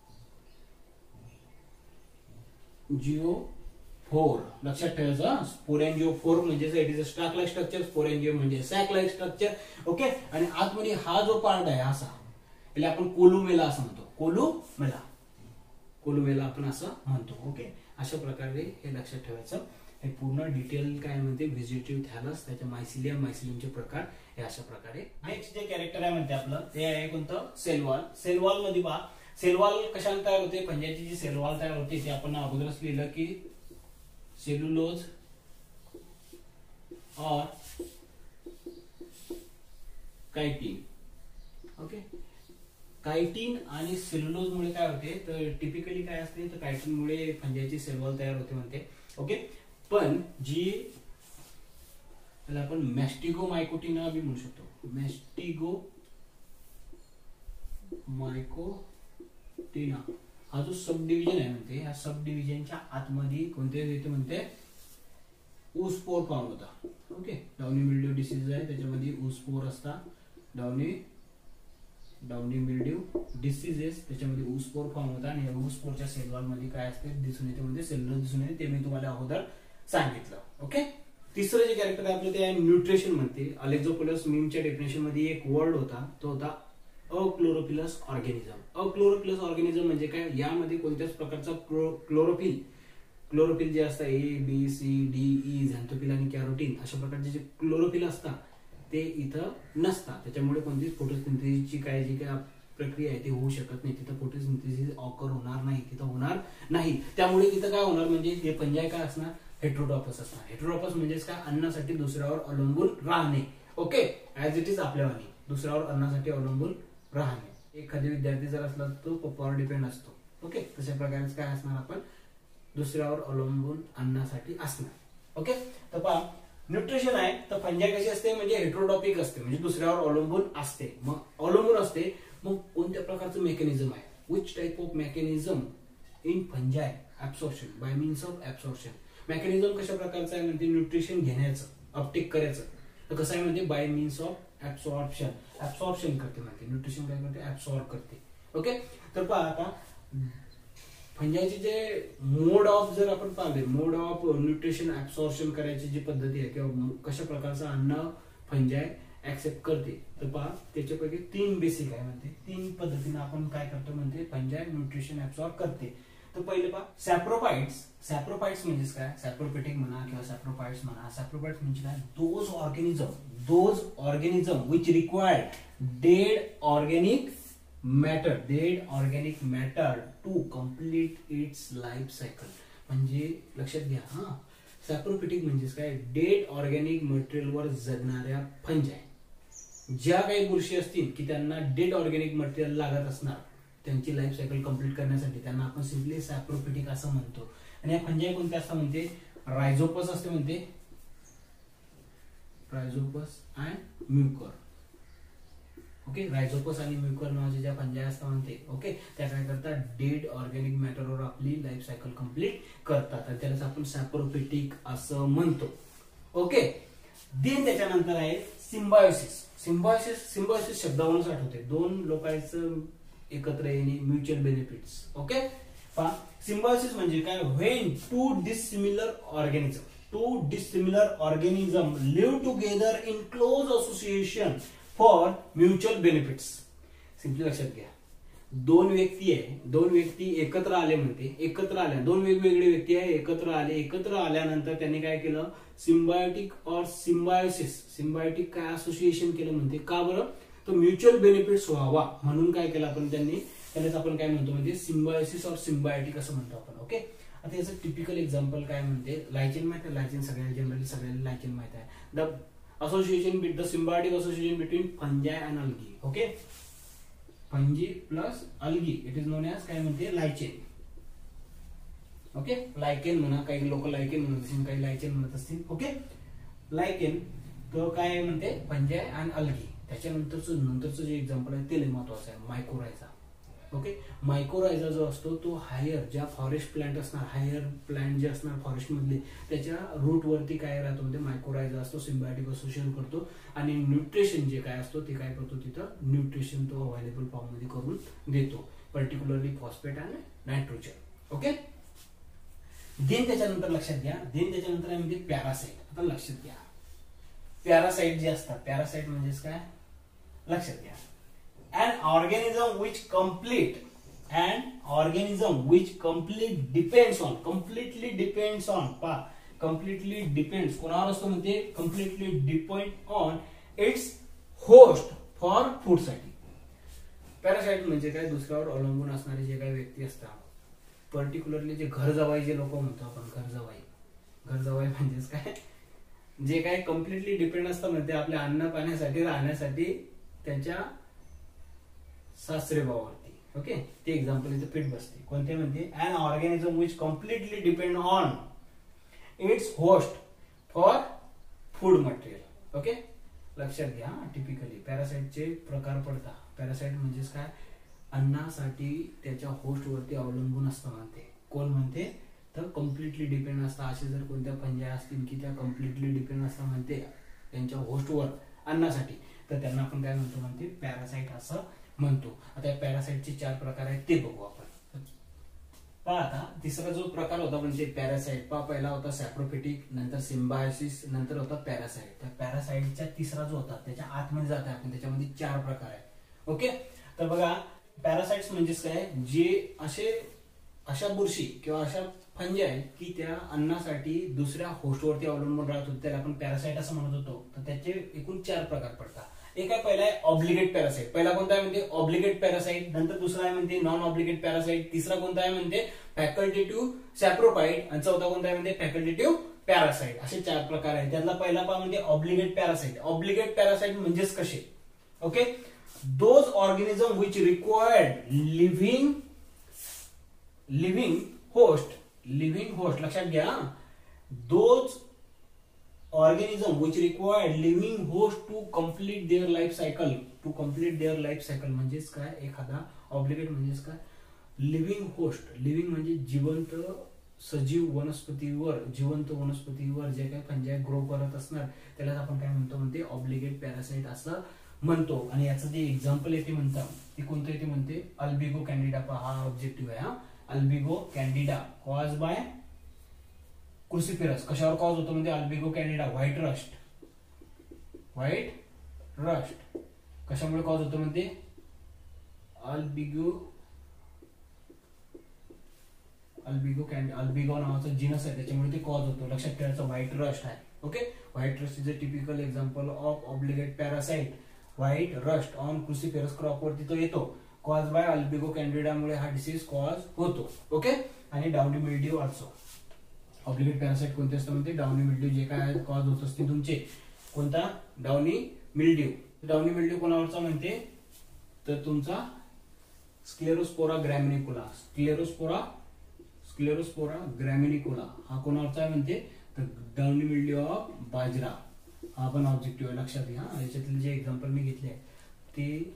जिओ फोर. लक्षात ठेवायचं, स्पोरेंजिओ फोर म्हणजे it is a stalk like structure, sporangio म्हणजे सॅक लाईक स्ट्रक्चर. ओके, आणि आतमध्ये हा जो पार्ट आहे असा याला आपण कोलुमेला असं म्हणतो. कोलुमेला, कोलुमेला आपण असं म्हणतो. ओके, अशा प्रकारे हे लक्षात ठेवायचं. हे पूर्ण डिटेल काय म्हणते, व्हेजिटेटिव्ह थॅलस, त्याच्या मायसिलियम, मायसिलियमचे प्रकार हे अशा प्रकारे. नेक्स्ट जे कॅरेक्टर आहे म्हणते आपलं ते आहे कोणतं, सेल वॉल. सेल वॉल मध्ये पहा, सेल वॉल कशाने तयार होते, पंजाची जी सेल वॉल तयार होते ते आपण अगोदरच लिहिलं की cellulose or chitin. Okay, chitin आणि सेल्युलोज मुळे काय होते तर टिपिकली काय असते तर कायटिन मुळे पंजाची सेल वॉल तयार होते म्हणते. ओके, पण जी त्याला आपण मॅस्टिगो मायकोटिना बी म्हणू शकतो. मॅस्टिगो मायकोटिना हा जो सब डिव्हिजन आहे म्हणते, ह्या सब डिव्हिजनच्या आतमध्ये कोणते येते म्हणते ऊस स्पोर फॉर्म होता. ओके, डाउनी मिल्ड्यू डिसीज आहे त्याच्यामध्ये ऊस स्पोर असता. डाउनी डाउनी मिल्ड्यू डिसीजेस त्याच्यामध्ये ऊस स्पोर फॉर्म होता आणि ऊस स्पोरच्या सेल वॉल मध्ये काय असते दिसून येते म्हणजे सेल्युलोज दिसून येते. ते मी तुम्हाला अगोदर सांगितलं. ओके, तिसरं जे कॅरेक्टर आहे आपलं ते आहे न्यूट्रिशन म्हणते. अलेक्झोपोलस मीमच्या डेफिनेशन मध्ये एक वर्ड होता, तो होता अक्लोरोफिलस ऑर्गॅनिझम. अक्लोरोफिलस ऑर्गॅनिझम म्हणजे काय, यामध्ये कोणत्याच प्रकारचा क्लोरोफिल क्लोरोफिल जे असतात A B C D E xanthophyll आणि कॅरोटीन अशा प्रकारचे जे क्लोरोफिल असतात ते इथं नसतात. त्याच्यामुळे कोणतीच फोटोसिंथेसिसची काय जी काय प्रक्रिया आहे ती होऊ शकत नाही. तिथं फोटोसिंथेसिस ऑकर होणार नाही, तिथं होणार नाही. त्यामुळे इथं काय होणार म्हणजे हे फंजाई काय असणार, हेट्रोडॉपस असणार. हेट्रोडॉपस म्हणजेच काय, अन्नासाठी दुसऱ्यावर अवलंबून राहणे. ओके, ऍज इट इज आपल्यावानी दुसऱ्यावर अन्नासाठी अवलंबून राहणे. एखादी विद्यार्थी जर असला तो पप्पावर डिपेंड असतो. ओके, तशा प्रकारे काय असणार, आपण दुसऱ्यावर अवलंबून अन्नासाठी असणार. ओके, तर पहा न्यूट्रिशन आहे तर फंजाई कशी असते म्हणजे हेट्रोडॉपिक असते, म्हणजे दुसऱ्यावर अवलंबून असते. मग अवलंबून असते, मग कोणत्या प्रकारचं मेकॅनिझम आहे, which type of mechanism in fungi absorption by means of absorption. Mechanism कशा प्रकारचं आहे म्हणजे न्यूट्रिशन घेण्याचं, अपटेक करायचं. तर कसं आहे म्हणजे by means of absorption. Absorption करते म्हणजे न्यूट्रिशन काय करते, ऍब्सॉर्ब करते. ओके, तर पहा आता फंजाईचे जे मोड ऑफ जर आपण पाहिले, मोड ऑफ न्यूट्रिशन ऍब्सॉर्प्शन करायची जी पद्धती आहे किंवा कशा प्रकारचं अन्न फंजाई ऍक्सेप्ट करते, तर पहा त्याच्यापैकी तीन बेसिक आहे म्हणते. तीन पद्धतीने आपण काय करतो म्हणते फंजाई न्यूट्रिशन ऍब्सॉर्ब करते. तर पहिले पहा सॅप्रोफाइट्स. सॅप्रोफाइट्स म्हणजेच काय, सॅप्रोफिटिक म्हणा किंवा सॅप्रोफाइट्स म्हणा. सॅप्रोफाइट्स म्हणजे काय, those organism those organism which required dead organic matter dead organic matter to complete its life cycle. म्हणजे लक्षात घ्या हा, सॅप्रोफिटिक म्हणजेच काय, डेड ऑर्गॅनिक मटेरियलवर जगणाऱ्या फंजाई. ज्या काही बुरशी असतील की त्यांना डेड ऑर्गॅनिक मटेरियल लागत असणार त्यांची लाईफ सायकल कंप्लीट करण्यासाठी, त्यांना आपण सिम्पली सॅप्रोफिटिक असं म्हणतो. आणि या फंजाई कोणत्या असतात म्हणते, रायझोपस असते म्हणते, rhizopus and mucor. Okay, rhizopus आणि म्युकर नावाच्या ज्या फंजाई असतात म्हणते, ओके, त्या काय करतात, डेड ऑर्गॅनिक मॅटरवर आपली लाईफ सायकल कंप्लीट करतात आणि त्यालाच आपण सॅप्रोफिटिक असं म्हणतो. ओके, देन त्याच्यानंतर आहे सिम्बायोसिस. सिम्बायोसिस सिम्बायोसिस शब्दावरूनच आठवते, दोन लोकांचं एकत्र येणे, म्युच्युअल बेनिफिट्स. ओके, पहा सिम्बायोसिस म्हणजे काय, when two dissimilar organism two dissimilar organism live together in close association for mutual benefits. Simply लक्षात घ्या, दोन व्यक्ती आहे, दोन व्यक्ती एकत्र आले म्हणते, एकत्र आल्या, दोन वेगवेगळे व्यक्ती आहे एकत्र आले, एकत्र आल्यानंतर त्यांनी काय केलं, सिम्बायोटिक और सिम्बायोसिस सिम्बायोटिक काय असोसिएशन केलं म्हणते. का बरं, तो म्युच्युअल बेनिफिट्स व्हावा म्हणून काय केलं आपण त्यांनी, त्यालाच आपण काय म्हणतो म्हणजे सिम्बायोसिस और सिम्बायोटिक असं म्हणतो आपण. ओके, आता याचं टिपिकल एक्झाम्पल काय म्हणते, लायचिन माहिती आहे, लायचिन सगळ्यांना जनरली सगळ्यांना लायचिन माहित आहे. The association with the symbiotic association between fungi and algae. Okay, fungi plus algae, it is known as काय म्हणते लायचेन. ओके, लायकेन म्हणा, काही लोक लायकेन म्हणत असतील, काही लायचेन म्हणत असतील. ओके, लायकेन तो काय म्हणते फंजाई आणि अल्गी. त्याच्यानंतरचं नंतरचं जे एक्झाम्पल आहे ते लय महत्वाचं आहे, मायकोरायझा. ओके, मायकोरायझा जो असतो तो हायर ज्या फॉरेस्ट प्लांट असणार, हायर प्लांट जे असणार फॉरेस्ट मधले, त्याच्या रूट वरती काय राहतो म्हणजे मायकोरायझा असतो, सिम्बायोटिक असोसिएशन करतो आणि न्यूट्रिशन जे काय असतो ते काय करतो, तिथं न्यूट्रिशन तो अवेलेबल फॉर्म मध्ये करून देतो, पर्टिक्युलरली फॉस्फेट आणि नायट्रोजन. ओके, देन त्याच्यानंतर लक्षात घ्या, देन त्याच्यानंतर आहे म्हणजे पॅरासाइट. आता लक्षात घ्या, पॅरासाइट जे असतात, पॅरासाइट म्हणजेच काय लक्षात घ्या, an organism which complete an organism which complete depends on completely depends on पा completely depends कोणावर असतो म्हणते, completely depend on its host for food साठी. पॅरासाइट म्हणजे काय, दुसऱ्यावर अवलंबून असणारे जे काही व्यक्ती असतात, पर्टिक्युलरली जे घर जावाई जे लोक म्हणतो आपण, घर जावाई घर जावाई म्हणजेच काय, जे काय कम्प्लिटली डिपेंड असतात म्हणजे आपल्या अन्न पाण्यासाठी, राहण्यासाठी त्यांच्या सासरे भावावरती. ओके, ते एक्झाम्पल इथे फिट बसते. कोणते म्हणते, an organism which completely depend on its host for food material. Okay, लक्षात घ्या, टिपिकली पॅरासाइटचे प्रकार पडतात. पॅरासाइट म्हणजेच काय, अन्नासाठी त्याच्या होस्ट वरती अवलंबून असतं म्हणते. कोण म्हणते तर कम्प्लीट कम्प्लिटली डिपेंड असतात. असे जर कोणत्या फंजाई असतील की त्या कम्प्लिटली डिपेंड असतात म्हणते त्यांच्या होस्टवर अन्नासाठी, तर त्यांना आपण काय म्हणतो म्हणते पॅरासाइट असं म्हणतो. आता या पॅरासाइटचे चार प्रकार आहेत ते बघू आपण. पहा आता तिसरा जो प्रकार होता म्हणजे पॅरासाइट, पहा पहिला होता सॅप्रोफिटिक, नंतर सिम्बायोसिस, नंतर होता पॅरासाइट. त्या पॅरासाइटचा तिसरा जो होता त्याच्या आतमध्ये जात आहे आपण, त्याच्यामध्ये चार प्रकार आहेत. ओके, तर बघा पॅरासाइट्स म्हणजेच काय, जे असे अशा बुरशी किंवा अशा फंजाई की त्या अन्नासाठी दुसऱ्या होस्टवरती अवलंबून राहत होते, त्याला आपण पॅरासाइट असं म्हणत होतो. तर त्याचे एकूण चार प्रकार पडतात. एक आहे पहिला आहे ऑब्लिगेट पॅरासाइट. पहिला कोणता आहे म्हणते ऑब्लिगेट पॅरासाइट, नंतर दुसरा आहे म्हणते नॉन ऑब्लिगेट पॅरासाइट, तिसरा कोणता आहे म्हणते फॅकल्टेटिव्ह सॅप्रोफाइट, आणि चौथा कोणता आहे म्हणते फॅकल्टेटिव्ह पॅरासाइट. असे चार प्रकार आहेत. त्यातला पहिला पहा म्हणजे ऑब्लिगेट पॅरासाइट. ऑब्लिगेट पॅरासाइट म्हणजेच कसे, okay, those organism which required living living host living host लक्षात घ्या, those organism which required living host to complete their life cycle to complete their life cycle म्हणजेच काय, एखादा ऑब्लिगेट म्हणजेच काय, लिव्हिंग होस्ट. लिव्हिंग म्हणजे जिवंत सजीव वनस्पतीवर जिवंत वनस्पतीवर जे काही फंजाई ग्रो करत असणार त्याला आपण काय म्हणतो म्हणते ऑब्लिगेट पॅरासाइट असं म्हणतो. आणि याचं जे एक्झाम्पल येते म्हणतात ते कोणतं येते म्हणते अल्बिगो कॅन्डिडा. हा ऑब्जेक्टिव्ह आहे. हा Albugo candida cause by cruciferous. कशावर कॉज होतो म्हणजे Albugo candida, white rust. White rust कशामुळे कॉज होतो म्हणते अल्बिगो अल्बिगो कॅन्ड अल्बिगो नावाचं जीनस आहे त्याच्यामुळे ते कॉज होतो. लक्षात ठेवायचं व्हाईट रस्ट आहे. Okay, white rust is a typical example of obligate parasite. White rust on cruciferous crop वरती तो येतो. कॉज बाय अल्बिगो कॅन्डिडामुळे हा डिसीज कॉज होतो. ओके, आणि downy mildew also. Obligate parasite कोणते असतात म्हणते डाउनी मिल्ड्यू जे काय कॉज होत असते तुमचे. कोणता डाउनी मिल्ड्यू. डाउनी मिल्ड्यू कोणावरचा म्हणते तर तुमचा स्क्लेरोस्पोरा ग्रॅमिनिकुला. स्क्लेरोस्पोरा स्क्लेरोस्पोरा ग्रॅमिनिकुला हा कोणावरचा आहे म्हणते तर डाउनी मिल्ड्यू ऑफ बाजरा. हा पण ऑब्जेक्टिव्ह आहे लक्षात घ्या. याच्यातले जे एक्झाम्पल मी घेतले आहे ते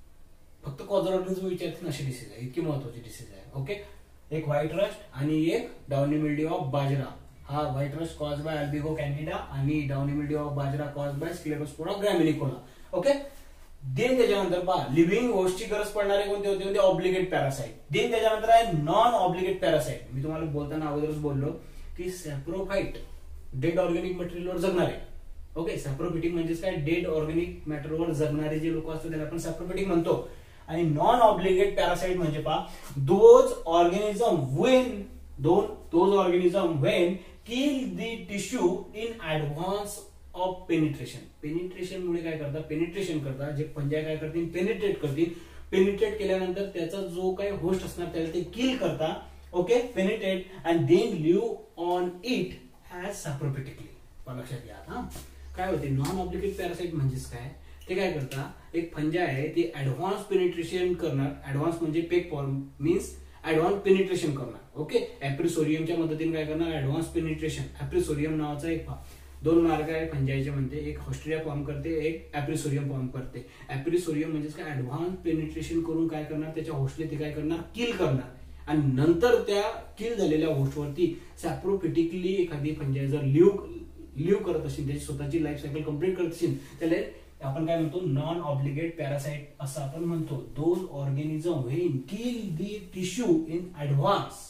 फक्त कॉझल ऑर्गॅनिझम विचारतील अशी डिसीज आहे, इतकी महत्वाची डिसीज आहे. ओके, एक व्हाईट रस्ट आणि एक डाउनी मिल्ड्यू ऑफ बाजरा. हा white rust cause by Albugo candida आणि डाउनी मिल्ड्यू ऑफ बाजरा cause by Sclerospora graminicola. Okay, then त्याच्यानंतर पहा लिव्हिंग होस्टची गरज पडणारे कोणते होते म्हणजे ऑब्लिगेट पॅरासाइट. देन त्याच्यानंतर आहे नॉन ऑब्लिगेट पॅरासाइट. मी तुम्हाला बोलताना अगोदरच बोललो की सॅप्रोफाइट डेड ऑर्गॅनिक मटेरियलवर जगणारे. ओके, सॅप्रोफिटिक म्हणजेच काय, डेड ऑर्गॅनिक मॅटरवर जगणारे जे लोक असतात त्याला आपण सॅप्रोफिटिक म्हणतो. आणि नॉन ऑब्लिगेट पॅरासाइट म्हणजे पहा दोज ऑर्गॅनिझम व्हेन दोन those organism when kill the tissue in advance of penetration. Penetration मुळे काय करतात, पेनिट्रेशन करतात, जे फंजाई काय करतील पेनिट्रेट करतील. पेनिट्रेट केल्यानंतर त्याचा जो काही होस्ट असणार त्याला ते किल करतात. Okay, penetrate and then live on it as saprophytically. लक्षात घ्या. हा काय होते नॉन ऑब्लिगेट पॅरासाइट म्हणजेच काय, ते काय करतात एक फंजाई आहे ते ऍडव्हान्स पेनिट्रेशन करणार. ऍडव्हान्स म्हणजे peg form means advance penetration करणार. ओके, ऍप्रिसोरियमच्या मदतीने काय करणार ऍडव्हान्स पेनिट्रेशन. ऍप्रिसोरियम नावाचा एक दोन मार्ग आहे फंजाईच्या मध्ये, एक ऑस्ट्रेलिया फॉर्म करते, एक ऍप्रिसोरियम फॉर्म करते. ऍप्रिसोरियम म्हणजे काय ऍडव्हान्स पेनिट्रेशन करून काय करणार त्याच्या होस्टला ते काय करणार किल करणार. आणि नंतर त्या किल झालेल्या होस्टवरती सॅप्रोफिटिकली एखादी फंजाई जर लिव्ह लिव्ह करत असेल त्याची स्वतःची लाईफ सायकल कंप्लीट करत असेल त्याला आपण काय म्हणतो नॉन ऑब्लिगेट पॅरासाइट असं आपण म्हणतो. Those organism when kill the tissue in advance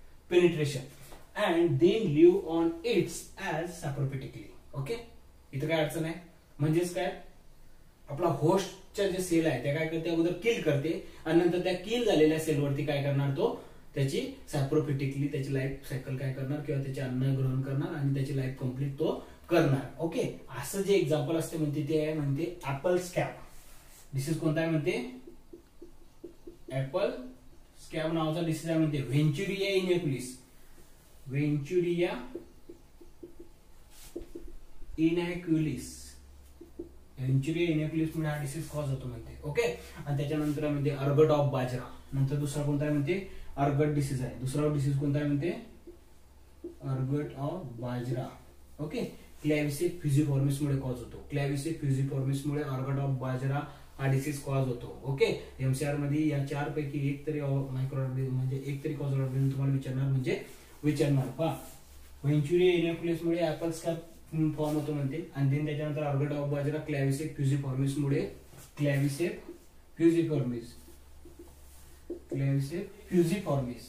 penetration and then live on its as saprophytically. Okay, इथं काय अडचण आहे म्हणजेच काय आपला होस्टच्या जे सेल आहे त्या काय करते अगोदर किल करते आणि नंतर त्या किल झालेल्या सेलवरती काय करणार तो त्याची सॅप्रोफिटिकली त्याची लाईफ सायकल काय करणार किंवा त्याचे अन्न ग्रहण करणार आणि त्याची लाईफ कंप्लीट तो करणार. ओके, असं जे एक्झाम्पल असते म्हणते ते आहे म्हणते ऍपल स्कॅब. डिसीज कोणता आहे म्हणते ऍपल स्कॅब नावाचा डिसीज आहे म्हणते व्हेंचुरिया इनॅक्युलिस. व्हेंचुरिया इनॅक्युलिस व्हेंचुरिया इनॅक्युलिस मुळे हा डिसीज कॉज होतो म्हणते. ओके, आणि त्याच्यानंतर म्हणते अर्गट ऑफ बाजरा. नंतर दुसरा कोणता आहे म्हणते अर्गट डिसीज आहे. दुसरा डिसीज कोणता आहे म्हणते अर्गट ऑफ बाजरा. ओके, क्लॅव्हिसे फ्युजिफॉर्मिस मुळे कॉज होतो. क्लॅव्हिसे फ्युजिफॉर्मिस मुळे अर्गट ऑफ बाजरा हा डिसीज कॉज होतो. ओके, एमसीआर मध्ये या चार पैकी एक तरी मायक्रो म्हणजे एक तरी कॉज ऑर्गॅनिझम तुम्हाला विचारणार म्हणजे विचारणार. पहा व्हेंचुरिया एनोफिलिसमुळे ऍपल स्कॅल्प फॉर्म होतो म्हणते. आणि देन त्याच्यानंतर अर्गट ऑफ बाजरा क्लॅव्हिसेप फ्युजिफॉर्मिस मुळे क्लॅव्हिसेप फ्युजिफॉर्मिस क्लॅव्हिसेप फ्युजिफॉर्मिस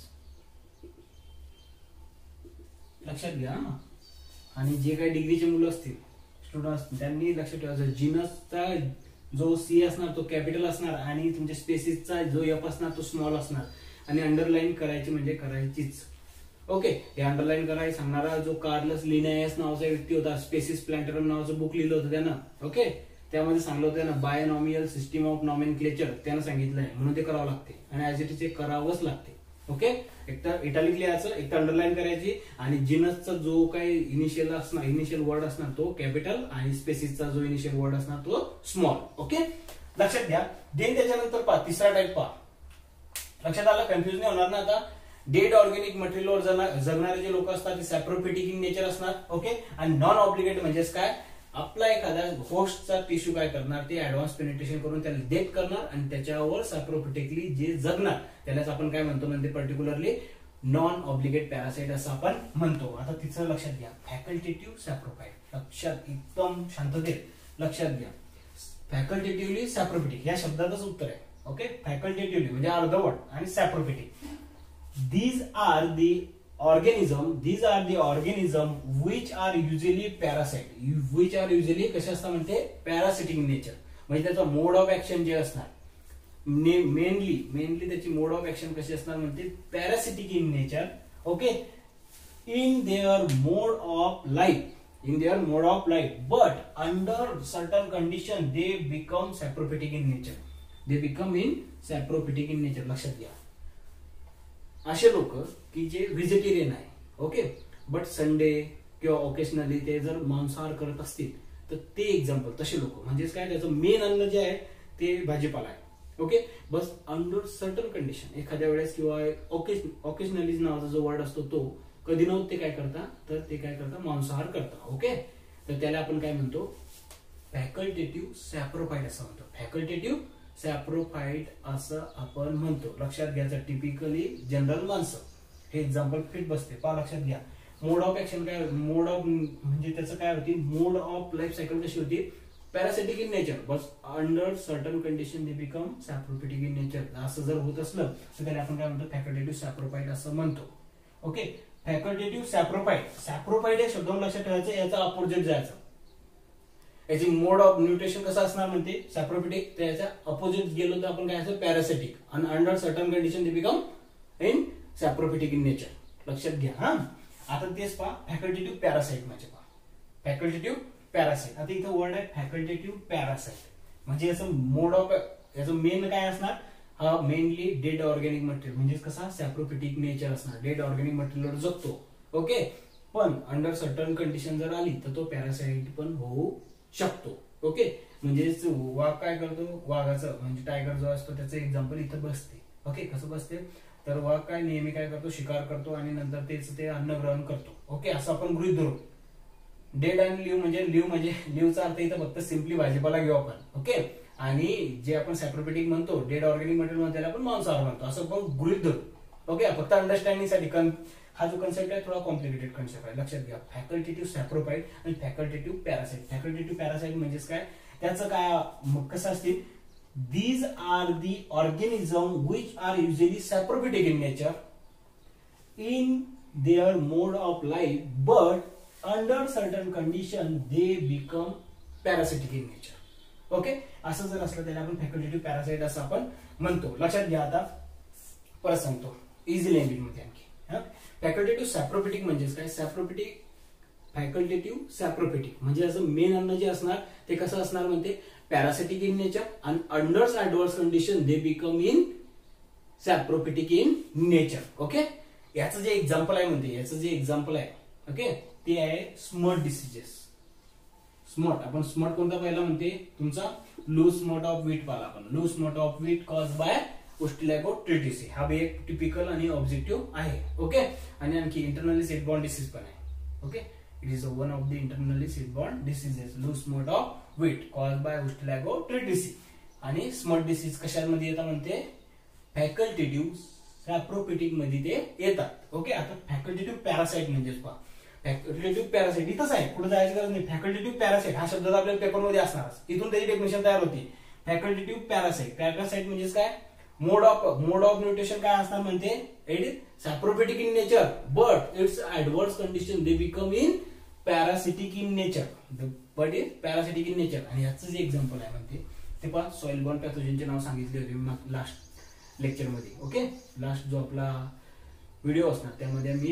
लक्षात घ्या. आणि जे काही डिग्रीचे मुलं असतील स्टुडंट असतील त्यांनी लक्षात ठेवायचं जीनसचा जो सी असणार तो कॅपिटल असणार आणि तुमच्या स्पेसिसचा जो एफ असणार तो स्मॉल असणार. आणि अंडरलाईन करायची म्हणजे करायचीच. ओके, हे अंडरलाईन करायला सांगणारा जो कार्लस लिनायस नावाचा व्यक्ती होता, स्पेसिस प्लॅन्टरम नावाचं बुक लिहिलं होतं त्यानं. ओके, त्यामध्ये सांगलं होतं ना बायनॉमियल सिस्टीम ऑफ नॉमेनक्लेचर त्यानं सांगितलंय, म्हणून ते करावं लागते आणि ऍज इट इज ते करावंच लागते. ओके, एक तर इटालिक लिहायचं, एक तर अंडरलाईन करायची आणि जिनसचा जो काही इनिशियल असणार इनिशियल वर्ड असणार तो कॅपिटल आणि स्पेसिसचा जो इनिशियल वर्ड असणार तो स्मॉल. ओके, लक्षात घ्या. देन त्याच्यानंतर पहा तिसरा टाईप पहा. लक्षात आलं, कन्फ्युज नाही होणार ना आता. डेड ऑर्गॅनिक मटेरियलवर जगणारे जे लोक असतात ते सॅप्रोफिटिक इन नेचर असणार. ओके, आणि नॉन ऑब्लिगेट म्हणजेच काय, आपला एखादा होस्टचा टिश्यू काय करणार ते ऍडव्हान्स पेनिट्रेशन करून त्याला डेट करणार आणि त्याच्यावर सॅप्रोफिटिकली जे जगणार त्यालाच आपण काय म्हणतो म्हणजे पर्टिक्युलरली नॉन ऑब्लिगेट पॅरासाइट असं आपण म्हणतो. आता तिचं लक्षात घ्या, फॅकल्टेटिव्ह सॅप्रोफाइट. लक्षात एकदम शांततेत लक्षात घ्या. फॅकल्टेटिव्हली सॅप्रोफिटिक या शब्दातच उत्तर आहे. ओके, फॅकल्टेटिव्हली म्हणजे अर्धवट आणि सॅप्रोफिटिक. These are the organism, these are the organism which are usually parasite, which are usually कसे असतात म्हणते parasitic in nature. म्हणजे त्याचा मोड ऑफ ऍक्शन जे असणार मेनली मेनली त्याची मोड ऑफ ऍक्शन कशी असणार म्हणते parasitic in nature. Okay, in their mode of life in their mode of life but under certain condition they become saprophytic in nature. They become in saprophytic in nature. लक्षात घ्या, असे लोक की जे व्हेजिटेरियन आहे. ओके, बट संडे किंवा ओकेशनली ते जर मांसाहार करत असतील तर ते एक्झाम्पल तसे लोक. म्हणजेच काय, त्याचं मेन अन्न जे आहे ते भाजीपाला आहे. Okay, but under certain condition एखाद्या वेळेस किंवा ओकेशनली नावाचा जो वर्ड असतो तो कधी नव्हते ते काय करता तर ते काय करता मांसाहार करता. ओके, तर त्याला आपण काय म्हणतो फॅकल्टेटिव्ह सॅप्रोफाइट असं म्हणतो. फॅकल्टेटिव्ह सॅप्रोफाइट असं आपण म्हणतो. लक्षात घ्यायचं, टिपिकली जनरल माणसं हे एक्झाम्पल फिट बसते. पहा लक्षात घ्या. मोड ऑफ ऍक्शन काय, मोड ऑफ म्हणजे त्याचं काय होती, मोड ऑफ लाईफ सायकल कशी होती parasitic in nature but under certain condition they become saprophytic in nature. असं जर होत असलं तर त्याला आपण काय म्हणतो फॅकल्टेटिव्ह सॅप्रोफाइट असं म्हणतो. ओके, फॅकल्टेटिव्ह सॅप्रोफाइट. सॅप्रोफाइट या शब्दावर लक्षात ठेवायचं, याचा अपोजिट जायचं. याची मोड ऑफ न्यूट्रिशन कसं असणार म्हणते सॅप्रोफिटिक, त्याच्या अपोजिट गेलो तर आपण काय असं पॅरासिटिक. आणि under certain condition they become in saprophytic in nature. लक्षात घ्या. हा, आता तेच पहा फॅकल्टेटिव्ह पॅरासाइट म्हणजे पहा फॅकल्टेटिव्ह पॅरासाइट. आता इथं वर्ड आहे फॅकल्टेटिव्ह पॅरासाइट म्हणजे याचं मोड ऑफ याचं मेन काय असणार, हा मेनली डेड ऑर्गॅनिक मटेरियल म्हणजे कसा सॅप्रोफिटिक नेचर असणार. डेड ऑर्गॅनिक मटेरियलवर जगतो. ओके, पण अंडर सर्टन कंडिशन जर आली तर तो पॅरासाइट पण होऊ शकतो. ओके, म्हणजेच वाघ काय करतो, वाघाचं म्हणजे टायगर जो असतो त्याचं एक्झाम्पल इथं बसते. ओके, कसं बसते तर वाघ काय नेहमी काय करतो शिकार करतो आणि नंतर तेच ते अन्न ग्रहण करतो. ओके, असं आपण गृहीत धरू. डेड आणि लिव्ह म्हणजे लिव्ह म्हणजे लिव्हचा अर्थ इथं फक्त सिम्पली भाजीपाला घेऊ आपण. ओके, आणि जे आपण सॅप्रोफिटिक म्हणतो डेड ऑर्गॅनिक मटेरियल म्हणतो त्याला आपण मांसाहार म्हणतो असं आपण गृहीत धरू. ओके, फक्त अंडरस्टँडिंग साठी हा जो कन्सेप्ट आहे थोडा कॉम्प्लिकेटेड कन्सेप्ट आहे. लक्षात घ्या, फॅकल्टेटिव्ह सॅप्रोफाइट आणि फॅकल्टेटिव्ह पॅरासाइट. फॅकल्टेटिव्ह पॅरासाइट म्हणजेच काय, त्याचं काय कसं असतील, these are the organism which are usually saprophytic in nature in their mode of life but under certain condition they become parasitic in nature. Okay, असं जर असलं त्याला आपण फॅकल्टेटिव्ह पॅरासाइट असं आपण म्हणतो. लक्षात घ्या. आता परत सांगतो इझी लँग्वेज मध्ये आणखी. फॅकल्टेटिव्ह सॅप्रोफिटिक म्हणजेच काय, सॅप्रोफिटिक फॅकल्टेटिव्ह सॅप्रोफिटिक म्हणजे असं मेन अन्न जे असणार ते कसं असणार म्हणते पॅरासिटिक इन नेचर आणि under adverse condition they become in saprophytic in nature. Okay, याचं जे एक्झाम्पल आहे म्हणते याचं जे एक्झाम्पल आहे ओके ते आहे स्मट डिसीजेस. स्मट आपण स्मट कोणता पहिला म्हणते तुमचा लूज स्मट ऑफ व्हीट पाहिला आपण. Loose smut of wheat cause by Ustilago tritici. हा बी एक टिपिकल आणि ऑब्जेक्टिव्ह आहे. ओके, आणि आणखी इंटरनली सीड बॉर्न डिसीज पण आहे. Okay, it is one of the internally seed borne diseases. Loose smut of wheat cause by Ustilago tritici. आणि स्मट डिसीज कशामध्ये येतात म्हणते फॅकल्टेटिव्ह सॅप्रोफिटिक मध्ये ते येतात. ओके, आता फॅकल्टेटिव्ह पॅरासाइट म्हणजेच पहा फॅकल्टेटिव्ह पॅरासाइट इथंच आहे, पुढे जायची गरज नाही. फॅकल्टेटिव्ह पॅरासाइट हा शब्द आपल्या पेपरमध्ये असणार, इथून त्याची डेफिनेशन तयार होती. फॅकल्टेटिव्ह पॅरासाइट, पॅरासाइट म्हणजे काय, mode of mode of nutrition काय असणार म्हणते, it is saprophytic in nature but its adverse condition they become in parasitic in nature, but is parasitic in nature. आणि याचं जे एक्झाम्पल आहे म्हणते ते पहा, सॉइल बॉर्न पॅथोजनचे नाव सांगितले होते लास्ट लेक्चर मध्ये. ओके, लास्ट जो आपला व्हिडिओ असणार त्यामध्ये मी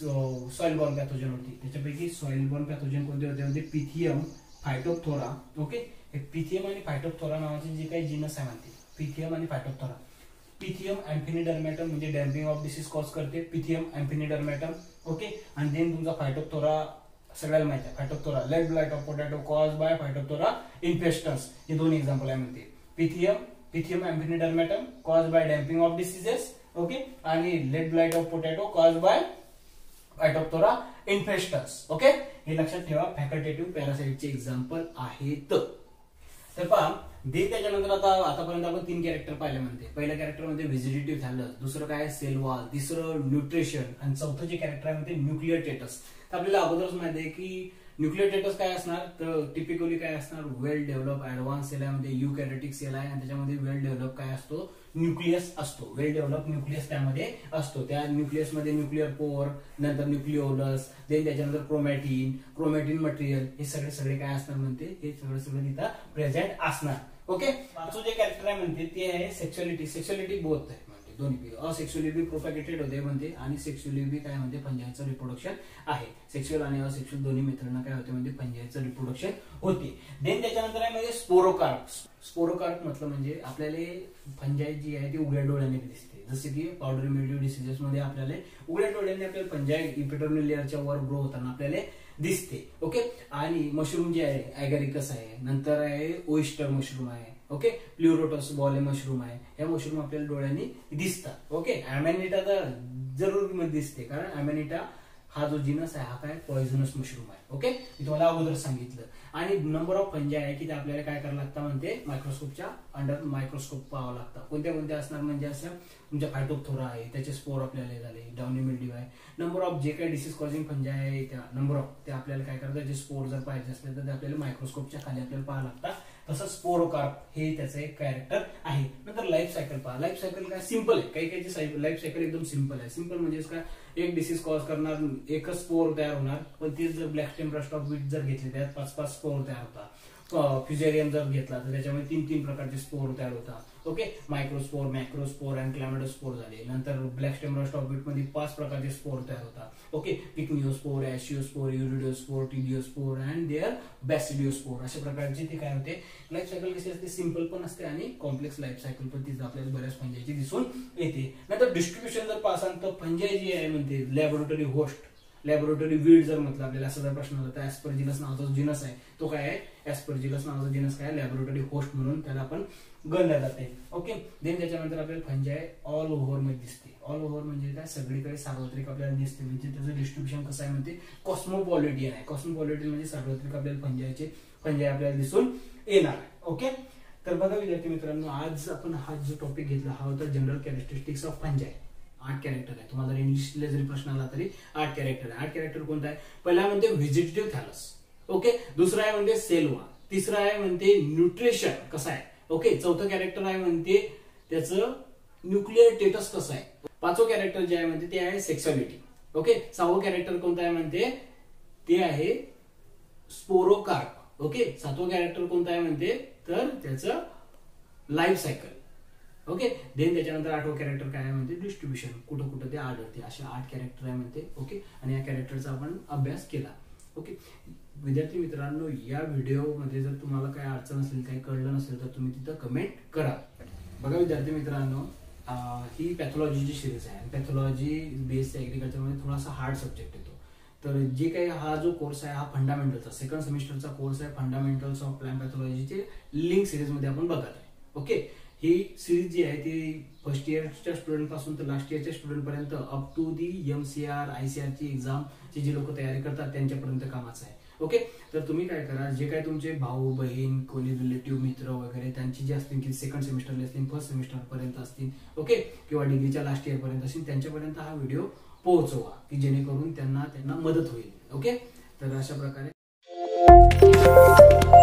सॉइल बॉर्न पॅथोजन होती, त्याच्यापैकी सॉइल बॉर्न पॅथोजन कोणते होते म्हणजे पिथियम, फायटोप्थोरा. ओके, हे पिथियम आणि फायटोप्थोरा नावाचे जे काही जीनस आहे म्हणते, पिथियम आणि फायटोप्थोरा. पिथियम अँफिनिडर्मॅटम म्हणजे डॅम्पिंग ऑफ डिसीज कॉज करते, पिथियम अँफिनिडर्मॅटम. ओके, आणि देन तुमचा फायटोप्थोरा सगळ्याला माहिती आहे, Phytophthora late blight of potato cause by Phytophthora infestans. हे दोन एक्झाम्पल आहे म्हणते. Pythium Pythium aphanidermatum cause by damping off diseases. Okay, आणि late blight of potato cause by Phytophthora infestans. Okay, हे लक्षात ठेवा, फॅकल्टेटिव्ह पॅरासाइटचे एक्झाम्पल आहेत. तर पहा दे, त्याच्यानंतर आता आतापर्यंत आपण तीन कॅरेक्टर पाहिले म्हणते. पहिल्या कॅरेक्टर मध्ये व्हेजिटेटिव्ह झालं, दुसरं काय सेल वॉल, तिसरं न्यूट्रिशन, आणि चौथं जे कॅरेक्टर आहे म्हणते न्यूक्लियर टेटस. तर आपल्याला अगोदरच माहिती आहे की न्यूक्लियर टेटस काय असणार, तर टिपिकली काय असणार, वेल डेव्हलप ऍडव्हान्स सेल आहे म्हणजे युकॅरियोटिक सेल आहे, आणि त्याच्यामध्ये वेल डेव्हलप काय असतो, न्यूक्लियस असतो. वेल डेव्हलप न्यूक्लियस त्यामध्ये असतो. त्या न्यूक्लियस मध्ये न्यूक्लियर पोर, नंतर न्यूक्लिओलस, देन त्याच्यानंतर क्रोमॅटिन, क्रोमॅटिन मटेरियल, हे सगळे सगळे काय असणार म्हणते, हे सगळं सगळं तिथं प्रेझेंट असणार. ओके, पाचवं जे कॅरेक्टर आहे म्हणते ते आहे सेक्शुअलिटी. सेक्शुअलिटी बोथ आहे म्हणते, दोन्ही असेक्शुअली बी प्रोपॅगेटेड होते म्हणते, आणि सेक्शुअली बी काय म्हणते, फंजायचं रिप्रोडक्शन आहे. सेक्शुअल आणि असेक्शुअल दोन्ही मेथडनं काय होते म्हणजे फंजायचं रिप्रोडक्शन होते. देन त्याच्यानंतर आहे म्हणजे स्पोरोकार्प. स्पोरोकार्प म्हटलं म्हणजे आपल्याला फंजाई जी आहे ती उघड्या डोळ्याने दिसते, जसे की पावडरी मिल्ड्यू डिसीजेस मध्ये आपल्याला उघड्या डोळ्याने आपल्याला फंजाई इपिडर्मल लेअरच्या वर ग्रो होताना आपल्याला दिसते. ओके, आणि मशरूम जे आहे ॲगॅरिकस आहे, नंतर आहे ओइस्टर मशरूम आहे, ओके, प्ल्युरोटस बॉले मशरूम आहे, या मशरूम आपल्याला डोळ्यांनी दिसतात. ओके, अमॅनिटा तर जरूर दिसते, कारण अमॅनिटा हा जो जिनस आहे हा काय पॉइझनस मशरूम आहे. ओके, मी तुम्हाला अगोदर सांगितलं. आणि नंबर ऑफ फंजाई आहे की ते आपल्याला काय करायला लागतं म्हणते, मायक्रोस्कोपच्या अंडर मायक्रोस्कोप पाहावं लागतं. कोणत्या कोणत्या असणार म्हणजे असं तुमच्या फायटोप्थोरा आहे, त्याचे स्पोर आपल्याला झाले, डाउनी मिल्ड्यू आहे. नंबर ऑफ जे काही डिसीज कॉजिंग फंजाई आहे त्या नंबर ऑफ ते आपल्याला काय करतात, जे स्पोर जर पाहिजे असले तर ते आपल्याला मायक्रोस्कोपच्या खाली आपल्याला पाहावं लागतात. तसं स्पोरोकार्प हे त्याचं एक कॅरेक्टर आहे. नंतर लाईफ सायकल पहा. लाईफ सायकल काय सिंपल आहे, काही काही लाईफ सायकल एकदम सिंपल आहे. सिंपल म्हणजे काय, एक डिसीज कॉज करणार, एकच स्पोर तयार होणार, पण तेच जर black stem rust of wheat जर घेतले त्यात पाच पाच स्पोर तयार होतात. फ्युजेरियम जर घेतला तर त्याच्यामध्ये तीन तीन प्रकारचे स्पोर तयार होतात. ओके, मायक्रोस्पोर, मॅक्रोस्पोर आणि क्लॅमॅडोस्पोर झाले. नंतर black stem rust of wheat मध्ये पाच प्रकारचे स्पोर तयार होतात. Okay, pycniospore, aeciospore, urediospore, teliospore and their basidiospore, अशा प्रकारचे ते काय होते. लाईफ सायकल कशी असते, सिंपल पण असते आणि कॉम्प्लेक्स लाईफ सायकल पण तिथे आपल्याला बऱ्याच फंजाईची दिसून येते. नंतर डिस्ट्रीब्युशन जर पासाल तर फंजाई जी आहे म्हणते लॅबोरेटरी होस्ट, लॅबोरेटरी वीड जर म्हटलं आपल्याला असं जर प्रश्न आला तर ऍस्परजिलस नावाचा जिनस आहे तो काय आहे, ऍस्परजिलस नावाचा जिनस काय, लॅबोरेटरी होस्ट म्हणून त्याला आपण गणलं जाते. ओके, देन त्याच्यानंतर आपल्याला फंजाई ऑल ओव्हर मध्ये दिसते. ऑल ओव्हर म्हणजे काय, सगळीकडे सार्वत्रिक आपल्याला दिसते. म्हणजे त्याचं डिस्ट्रीब्युशन कसं आहे म्हणते कॉस्मोपॉलिटियन आहे. कॉस्मोपॉलिटियन म्हणजे सार्वत्रिक आपल्याला फंजाईचे फंजाई आपल्याला दिसून येणार आहे. ओके, तर बघा विद्यार्थी मित्रांनो, आज आपण हा जो टॉपिक घेतला हा होता जनरल कॅरेक्टरिस्टिक्स ऑफ फंजाई. आठ कॅरेक्टर आहे. तुम्हाला जर इंग्लिशला जरी प्रश्न आला तरी आठ कॅरेक्टर आहे. आठ कॅरेक्टर कोणता आहे, पहिला म्हणते व्हेजिटेटिव्ह थॅलस. ओके, दुसरा आहे म्हणते सेल वॉल, तिसरा आहे म्हणते न्यूट्रिशन कसं आहे. ओके, चौथं कॅरेक्टर आहे म्हणते त्याचं न्यूक्लियर टेटस कसं आहे. पाचवं कॅरेक्टर जे आहे म्हणते ते आहे सेक्सुअलिटी. ओके, सहावं कॅरेक्टर कोणतं आहे म्हणते ते आहे स्पोरोकार्प. ओके, सातवं कॅरेक्टर कोणतं आहे म्हणते तर त्याचं लाईफ सायकल. ओके, देन त्याच्यानंतर आठवं कॅरेक्टर काय आहे म्हणते डिस्ट्रीब्युशन, कुठं कुठं ते आढळते. अशा आठ कॅरेक्टर आहे म्हणते. ओके, आणि या कॅरेक्टरचा आपण अभ्यास केला. ओके, विद्यार्थी मित्रांनो, या व्हिडिओमध्ये जर तुम्हाला काही अडचण असेल, काही कळलं नसेल तर तुम्ही तिथं कमेंट करा. बघा विद्यार्थी मित्रांनो, ही पॅथॉलॉजीची सिरीज आहे. पॅथॉलॉजी बेस्ड ऍग्रिकल्चरमध्ये थोडासा हार्ड सब्जेक्ट येतो. तर जे काही हा जो कोर्स आहे हा फंडामेंटलचा सेकंड सेमिस्टरचा कोर्स आहे. फंडामेंटल्स ऑफ प्लांट पॅथॉलॉजीचे लिंक सिरीज मध्ये आपण बघत आहे. ओके, ही सिरीज जी आहे ती फर्स्ट इयरच्या स्टुडंट पासून तर लास्ट इयरच्या स्टुडंट पर्यंत up to the MCR ICR ची एक्झाम ची जी लोक तयारी करतात त्यांच्यापर्यंत कामाचं आहे. ओके, तर तुम्ही काय करा, जे काय तुमचे भाऊ बहीण कोणी रिलेटिव्ह मित्र वगैरे त्यांची जे असतील की सेकंड सेमिस्टरला असतील, फर्स्ट सेमिस्टर पर्यंत असतील, ओके, किंवा डिग्रीच्या लास्ट इयर पर्यंत असतील, त्यांच्यापर्यंत हा व्हिडिओ पोहोचवा की जेणेकरून त्यांना त्यांना मदत होईल. ओके, तर अशा प्रकारे